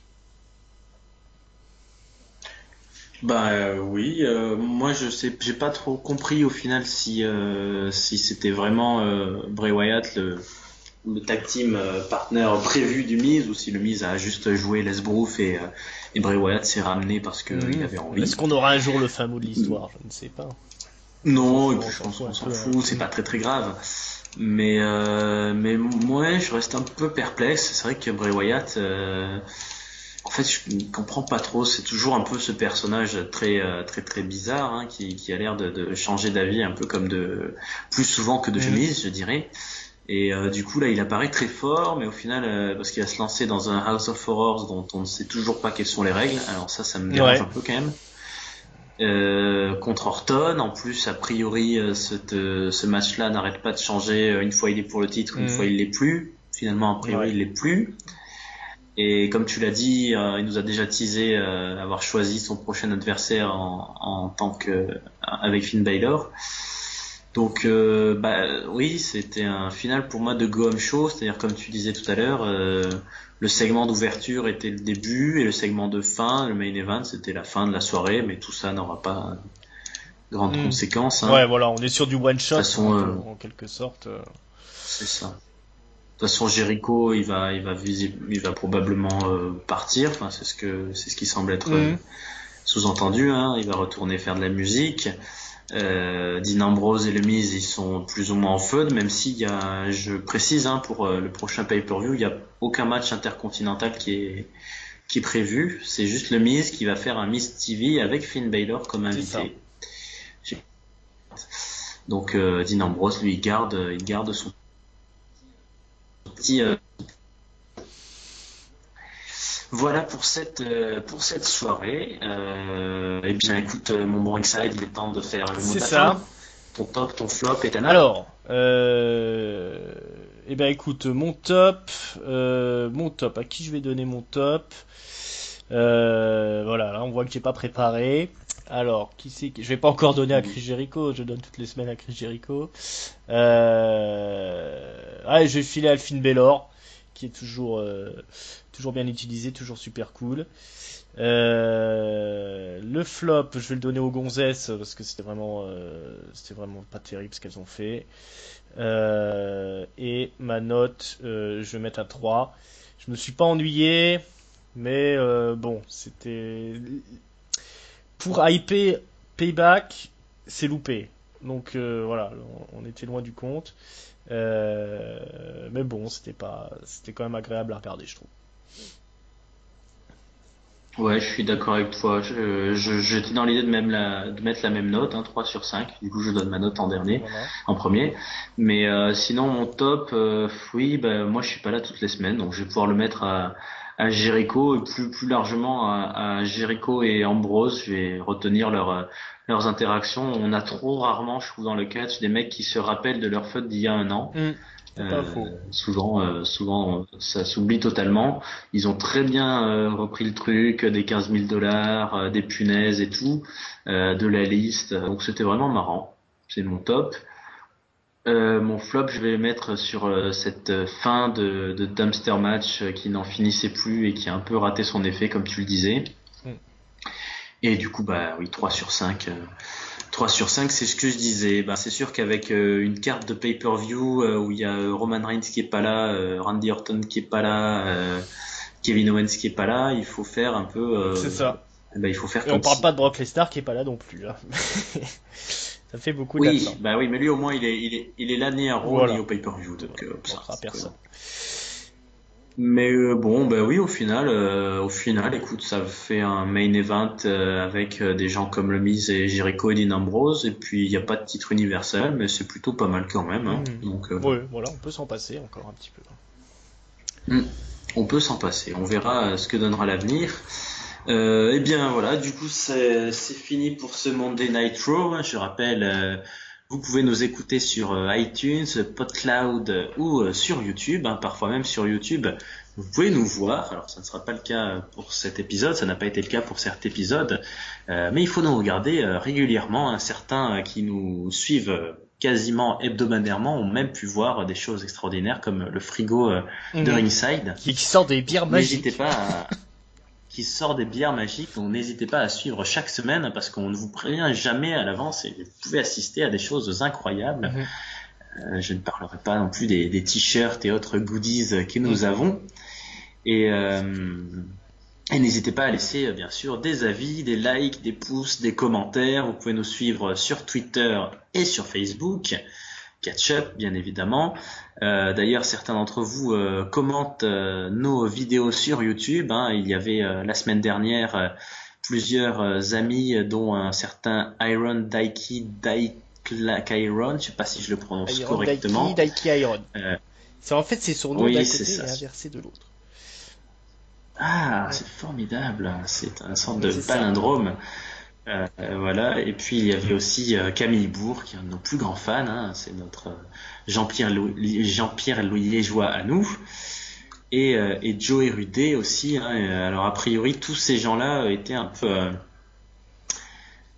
Bah euh, oui, euh, moi je sais, j'ai pas trop compris au final si euh, si c'était vraiment euh, Bray Wyatt le, le tag team euh, partner prévu du Miz ou si le Miz a juste joué Les Brouf et, euh, et Bray Wyatt s'est ramené parce que mmh. il avait envie. Est-ce qu'on aura un jour le fin mot de l'histoire? Je ne sais pas. Non, et puis je pense qu'on s'en fout, c'est pas très très grave. Mais euh, mais moi je reste un peu perplexe. C'est vrai que Bray Wyatt. Euh, En fait, je ne comprends pas trop. C'est toujours un peu ce personnage très très très bizarre hein, qui, qui a l'air de, de changer d'avis un peu comme de plus souvent que de chemise, je dirais. Et euh, du coup là, il apparaît très fort, mais au final, euh, parce qu'il va se lancer dans un House of Horrors dont on ne sait toujours pas quelles sont les règles. Alors ça, ça me dérange ouais. un peu quand même. Euh, contre Orton, en plus, a priori, euh, cette, euh, ce match-là n'arrête pas de changer. Une fois il est pour le titre, une mmh. fois il l'est plus. Finalement, a priori, ouais. il l'est plus. Et comme tu l'as dit, euh, il nous a déjà teasé euh, avoir choisi son prochain adversaire en, en tant que avec Finn Balor. Donc, euh, bah oui, c'était un final pour moi de go home show, c'est-à-dire comme tu disais tout à l'heure, euh, le segment d'ouverture était le début et le segment de fin, le main event, c'était la fin de la soirée, mais tout ça n'aura pas de grandes Hmm. conséquences. Hein. Ouais, voilà, on est sur du one De toute shot, façon, un euh, peu, en quelque sorte. euh. c'est ça. De toute façon, Jericho, il va, il va, visi- il va probablement euh, partir. Enfin, c'est ce que, c'est ce qui semble être euh, Hmm. sous-entendu. Hein. Il va retourner faire de la musique. Euh, Dean Ambrose et le Miz, ils sont plus ou moins en feud, même s'il y a, je précise, hein, pour euh, le prochain pay-per-view, il y a aucun match intercontinental qui est qui est prévu. C'est juste le Miz qui va faire un Miz T V avec Finn Balor comme C'est ça. invité. Donc euh, Dean Ambrose, lui, il garde, il garde son petit. Euh... Voilà pour cette euh, pour cette soirée. Euh, et bien, écoute, euh, mon bon Ringside, il est temps de faire le mot de C'est la ça. fin. Ton top, ton flop et ta note. Alors, euh... eh ben écoute, mon top, euh, mon top, à qui je vais donner mon top? Euh, voilà, là on voit que j'ai pas préparé. Alors, qui c'est que... Je vais pas encore donner à Chris Jericho, je donne toutes les semaines à Chris Jericho. Euh... Ouais, je vais filer à Finn Balor, qui est toujours, euh, toujours bien utilisé, toujours super cool. Euh, le flop, je vais le donner aux gonzesses parce que c'était vraiment, euh, c'était vraiment pas terrible ce qu'elles ont fait. Euh, et ma note, euh, je vais mettre à trois. Je me suis pas ennuyé, mais euh, bon, c'était pour hyper Payback, c'est loupé. Donc euh, voilà, on, on était loin du compte. Euh, mais bon, c'était pas, c'était quand même agréable à regarder, je trouve. Ouais, je suis d'accord avec toi. Je, je, j'étais dans l'idée de même la, de mettre la même note, hein, trois sur cinq. Du coup, je donne ma note en dernier, Voilà. en premier. Mais euh, sinon, mon top, euh, oui, bah, moi, je suis pas là toutes les semaines, donc je vais pouvoir le mettre à, à Jericho et plus, plus largement à, à Jericho et Ambrose. Je vais retenir leur, euh, leurs interactions. On a trop rarement, je trouve, dans le catch, des mecs qui se rappellent de leur faute d'il y a un an. Mmh, c'est pas Euh, faux. souvent, euh, souvent, ça s'oublie totalement. Ils ont très bien euh, repris le truc, des quinze mille dollars, euh, des punaises et tout, euh, de la liste. Donc c'était vraiment marrant. C'est mon top. Euh, mon flop, je vais le mettre sur euh, cette euh, fin de, de dumpster match euh, qui n'en finissait plus et qui a un peu raté son effet, comme tu le disais. Mmh. Et du coup, bah oui, trois sur cinq. Euh, trois sur cinq, c'est ce que je disais. Bah, c'est sûr qu'avec euh, une carte de pay-per-view euh, où il y a euh, Roman Reigns qui est pas là, euh, Randy Orton qui est pas là, euh, Kevin Owens qui est pas là, il faut faire un peu. Euh, C'est ça. bah, il faut faire Et on comme parle si. pas de Brock Lesnar qui est pas là non plus. Là. Ça fait beaucoup Oui, d'absents. bah oui, mais lui au moins il est, il est, il est là ni à Raw ni Voilà. au pay-per-view, donc euh, On ça. fera personne. Mais euh, bon, bah oui, au final, euh, au final, écoute, ça fait un main event euh, avec euh, des gens comme le Miz et Jericho et Dean Ambrose, et puis il n'y a pas de titre universel, mais c'est plutôt pas mal quand même. Hein. Mmh. Donc, euh, Ouais, voilà, on peut s'en passer encore un petit peu. hmm, on peut s'en passer. On verra euh, ce que donnera l'avenir. Euh, eh bien voilà, du coup c'est c'est fini pour ce Monday Night Raw. Hein. Je rappelle, euh, vous pouvez nous écouter sur euh, iTunes, PodCloud euh, ou euh, sur YouTube. Hein. Parfois même sur YouTube, vous pouvez nous voir. Alors ça ne sera pas le cas pour cet épisode, ça n'a pas été le cas pour cet épisode, euh, mais il faut nous regarder euh, régulièrement. Hein. Certains euh, qui nous suivent euh, quasiment hebdomadairement ont même pu voir euh, des choses extraordinaires comme le frigo euh, de Mmh. Ringside. Qui, qui sort des bières magiques. N'hésitez pas à qui sort des bières magiques, donc n'hésitez pas à suivre chaque semaine parce qu'on ne vous prévient jamais à l'avance et vous pouvez assister à des choses incroyables. Mmh. Euh, je ne parlerai pas non plus des, des t-shirts et autres goodies que nous Mmh. avons. Et, euh, et n'hésitez pas à laisser bien sûr des avis, des likes, des pouces, des commentaires. Vous pouvez nous suivre sur Twitter et sur Facebook. Catch-up, bien évidemment. Euh, d'ailleurs, certains d'entre vous euh, commentent euh, nos vidéos sur YouTube. Hein. Il y avait euh, la semaine dernière euh, plusieurs euh, amis, dont un certain Iron Daiki Daikairon, je ne sais pas si je le prononce Iron correctement. Daiki, Daiki Iron. Euh, C'est en fait c'est son nom oui, d'un c'est côté ça. et inversé de l'autre. Ah, Ouais. c'est formidable. C'est un sorte Ouais, de c'est ça. palindrome. Euh, euh, voilà. Et puis il y avait aussi euh, Camille Bourg, qui est un de nos plus grands fans. Hein. C'est notre euh, Jean-Pierre Lou- Jean-Pierre Liégeois à nous. Et, euh, et Joey Rudet aussi. Hein. Et, euh, alors a priori tous ces gens-là euh, étaient un peu, euh,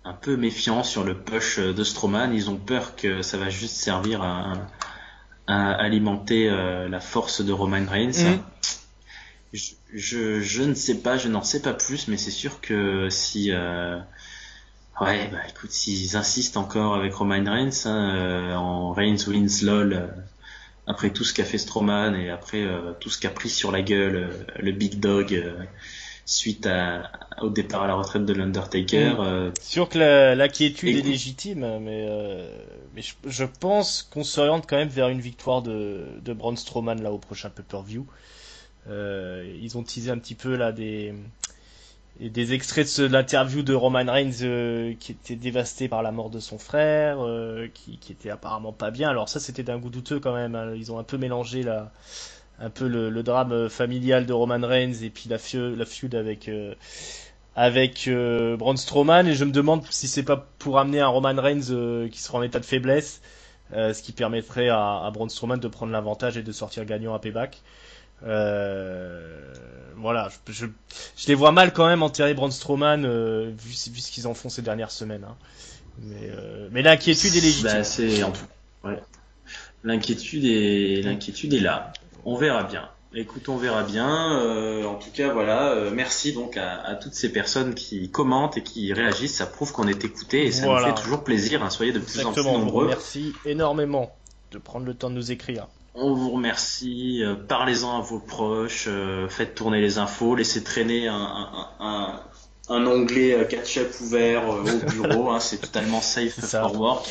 un peu méfiants sur le push de Strowman. Ils ont peur que ça va juste servir à, à alimenter euh, la force de Roman Reigns. Mhm. Je, je, je ne sais pas, je n'en sais pas plus, mais c'est sûr que si, euh, ouais, bah écoute, s'ils insistent encore avec Roman Reigns, hein, euh, en Reigns wins lol, euh, après tout ce qu'a fait Strowman et après euh, tout ce qu'a pris sur la gueule euh, le Big Dog euh, suite à, au départ à la retraite de l'Undertaker. Mhm. Euh, Sûr que la, l'inquiétude est écoute, légitime, mais, euh, mais je, je pense qu'on s'oriente quand même vers une victoire de, de Braun Strowman là au prochain pay-per-view. Euh, ils ont teasé un petit peu là des, des extraits de, ce, de l'interview de Roman Reigns euh, qui était dévasté par la mort de son frère, euh, qui, qui était apparemment pas bien. Alors ça c'était d'un goût douteux quand même. Hein. Ils ont un peu mélangé la, un peu le, le drame familial de Roman Reigns et puis la, feud, la feud avec euh, avec euh, Braun Strowman, et je me demande si c'est pas pour amener un Roman Reigns euh, qui sera en état de faiblesse, euh, ce qui permettrait à, à Braun Strowman de prendre l'avantage et de sortir gagnant à Payback. Euh, voilà, je, je, je les vois mal quand même enterrer Braun Strowman euh, vu, vu ce qu'ils en font ces dernières semaines. Hein. Mais, euh, mais l'inquiétude est bah légitime. c'est en tout. Ouais. L'inquiétude est, l'inquiétude est là. On verra bien. Écoute, on verra bien. Euh, en tout cas, voilà. Euh, merci donc à, à toutes ces personnes qui commentent et qui réagissent. Ça prouve qu'on est écouté et ça nous fait Voilà, toujours plaisir. Hein. Soyez de plus en plus exactement. On vous nombreux. remercie énormément de prendre le temps de nous écrire. On vous remercie. Euh, parlez-en à vos proches. Euh, faites tourner les infos. Laissez traîner un, un, un, un onglet euh, catch-up ouvert euh, au bureau. Hein. C'est totalement safe C'est ça. for work.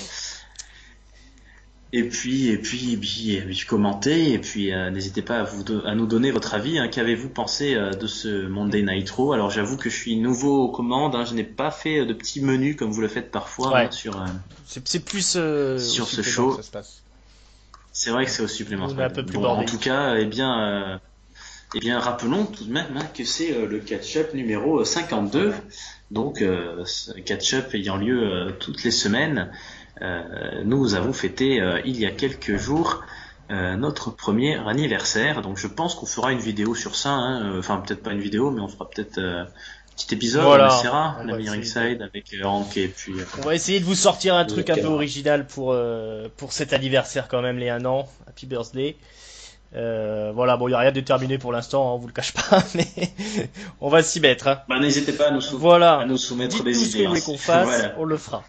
Et puis, et puis, et puis, et puis commentez, et puis euh, n'hésitez pas à, vous do- à nous donner votre avis. Hein. Qu'avez-vous pensé euh, de ce Monday Nitro? Alors j'avoue que je suis nouveau aux commandes, hein. Je n'ai pas fait de petits menus comme vous le faites parfois hein, Ouais, sur euh, c'est, c'est plus euh, au sur ce supplément que ça show. se passe. C'est vrai que c'est au supplément. Nous on est Ouais. un peu plus Bon, en tout bordélique. cas, eh bien, euh, eh bien, rappelons tout de même hein, que c'est euh, le catch-up numéro cinquante-deux. Donc, euh, ce catch-up ayant lieu euh, toutes les semaines. Euh, nous avons fêté euh, il y a quelques jours euh, notre premier anniversaire. Donc je pense qu'on fera une vidéo sur ça. Hein. Enfin peut-être pas une vidéo, mais on fera peut-être euh, un petit épisode. On Voilà, essaiera on la va essayer de, Ringside avec euh, Hank et puis euh, on va essayer de vous sortir un le truc un peu camarade. original pour euh, pour cet anniversaire quand même, les un an. Happy birthday. Euh, voilà, bon, il y a rien de déterminé pour l'instant, hein, on vous le cache pas, mais on va s'y mettre. Hein. Bah, n'hésitez pas à nous, sou- à Voilà, nous soumettre dites tout des ce que idées. vous Hein. voulez qu'on fasse, Voilà. on le fera.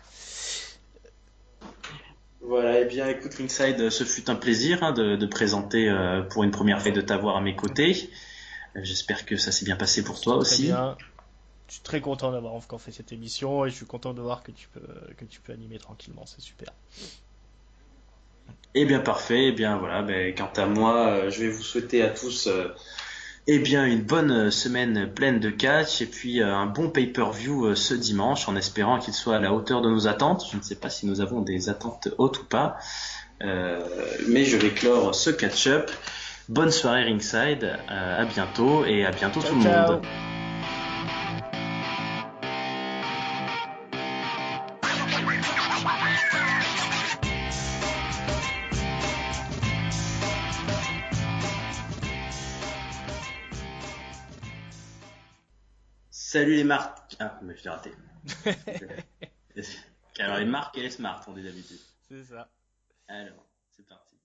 Voilà. Et bien écoute Ringside, ce fut un plaisir hein, de, de présenter euh, pour une première fois et de t'avoir à mes côtés. Euh, J'espère que ça s'est bien passé pour toi C'était très aussi. bien. Je suis très content d'avoir encore fait cette émission et je suis content de voir que tu peux que tu peux animer tranquillement, c'est super. Eh bien parfait, eh bien voilà, ben, quant à moi, euh, je vais vous souhaiter à tous euh, eh bien une bonne euh, semaine pleine de catch et puis euh, un bon pay-per-view euh, ce dimanche en espérant qu'il soit à la hauteur de nos attentes. Je ne sais pas si nous avons des attentes hautes ou pas, euh, mais je vais clore ce catch-up. Bonne soirée Ringside, euh, à bientôt et à bientôt Ciao tout le monde. ciao. Salut les marques. Ah, mais je l'ai raté. Alors les marques et les smart on dit d'habitude. C'est ça. Alors, c'est parti.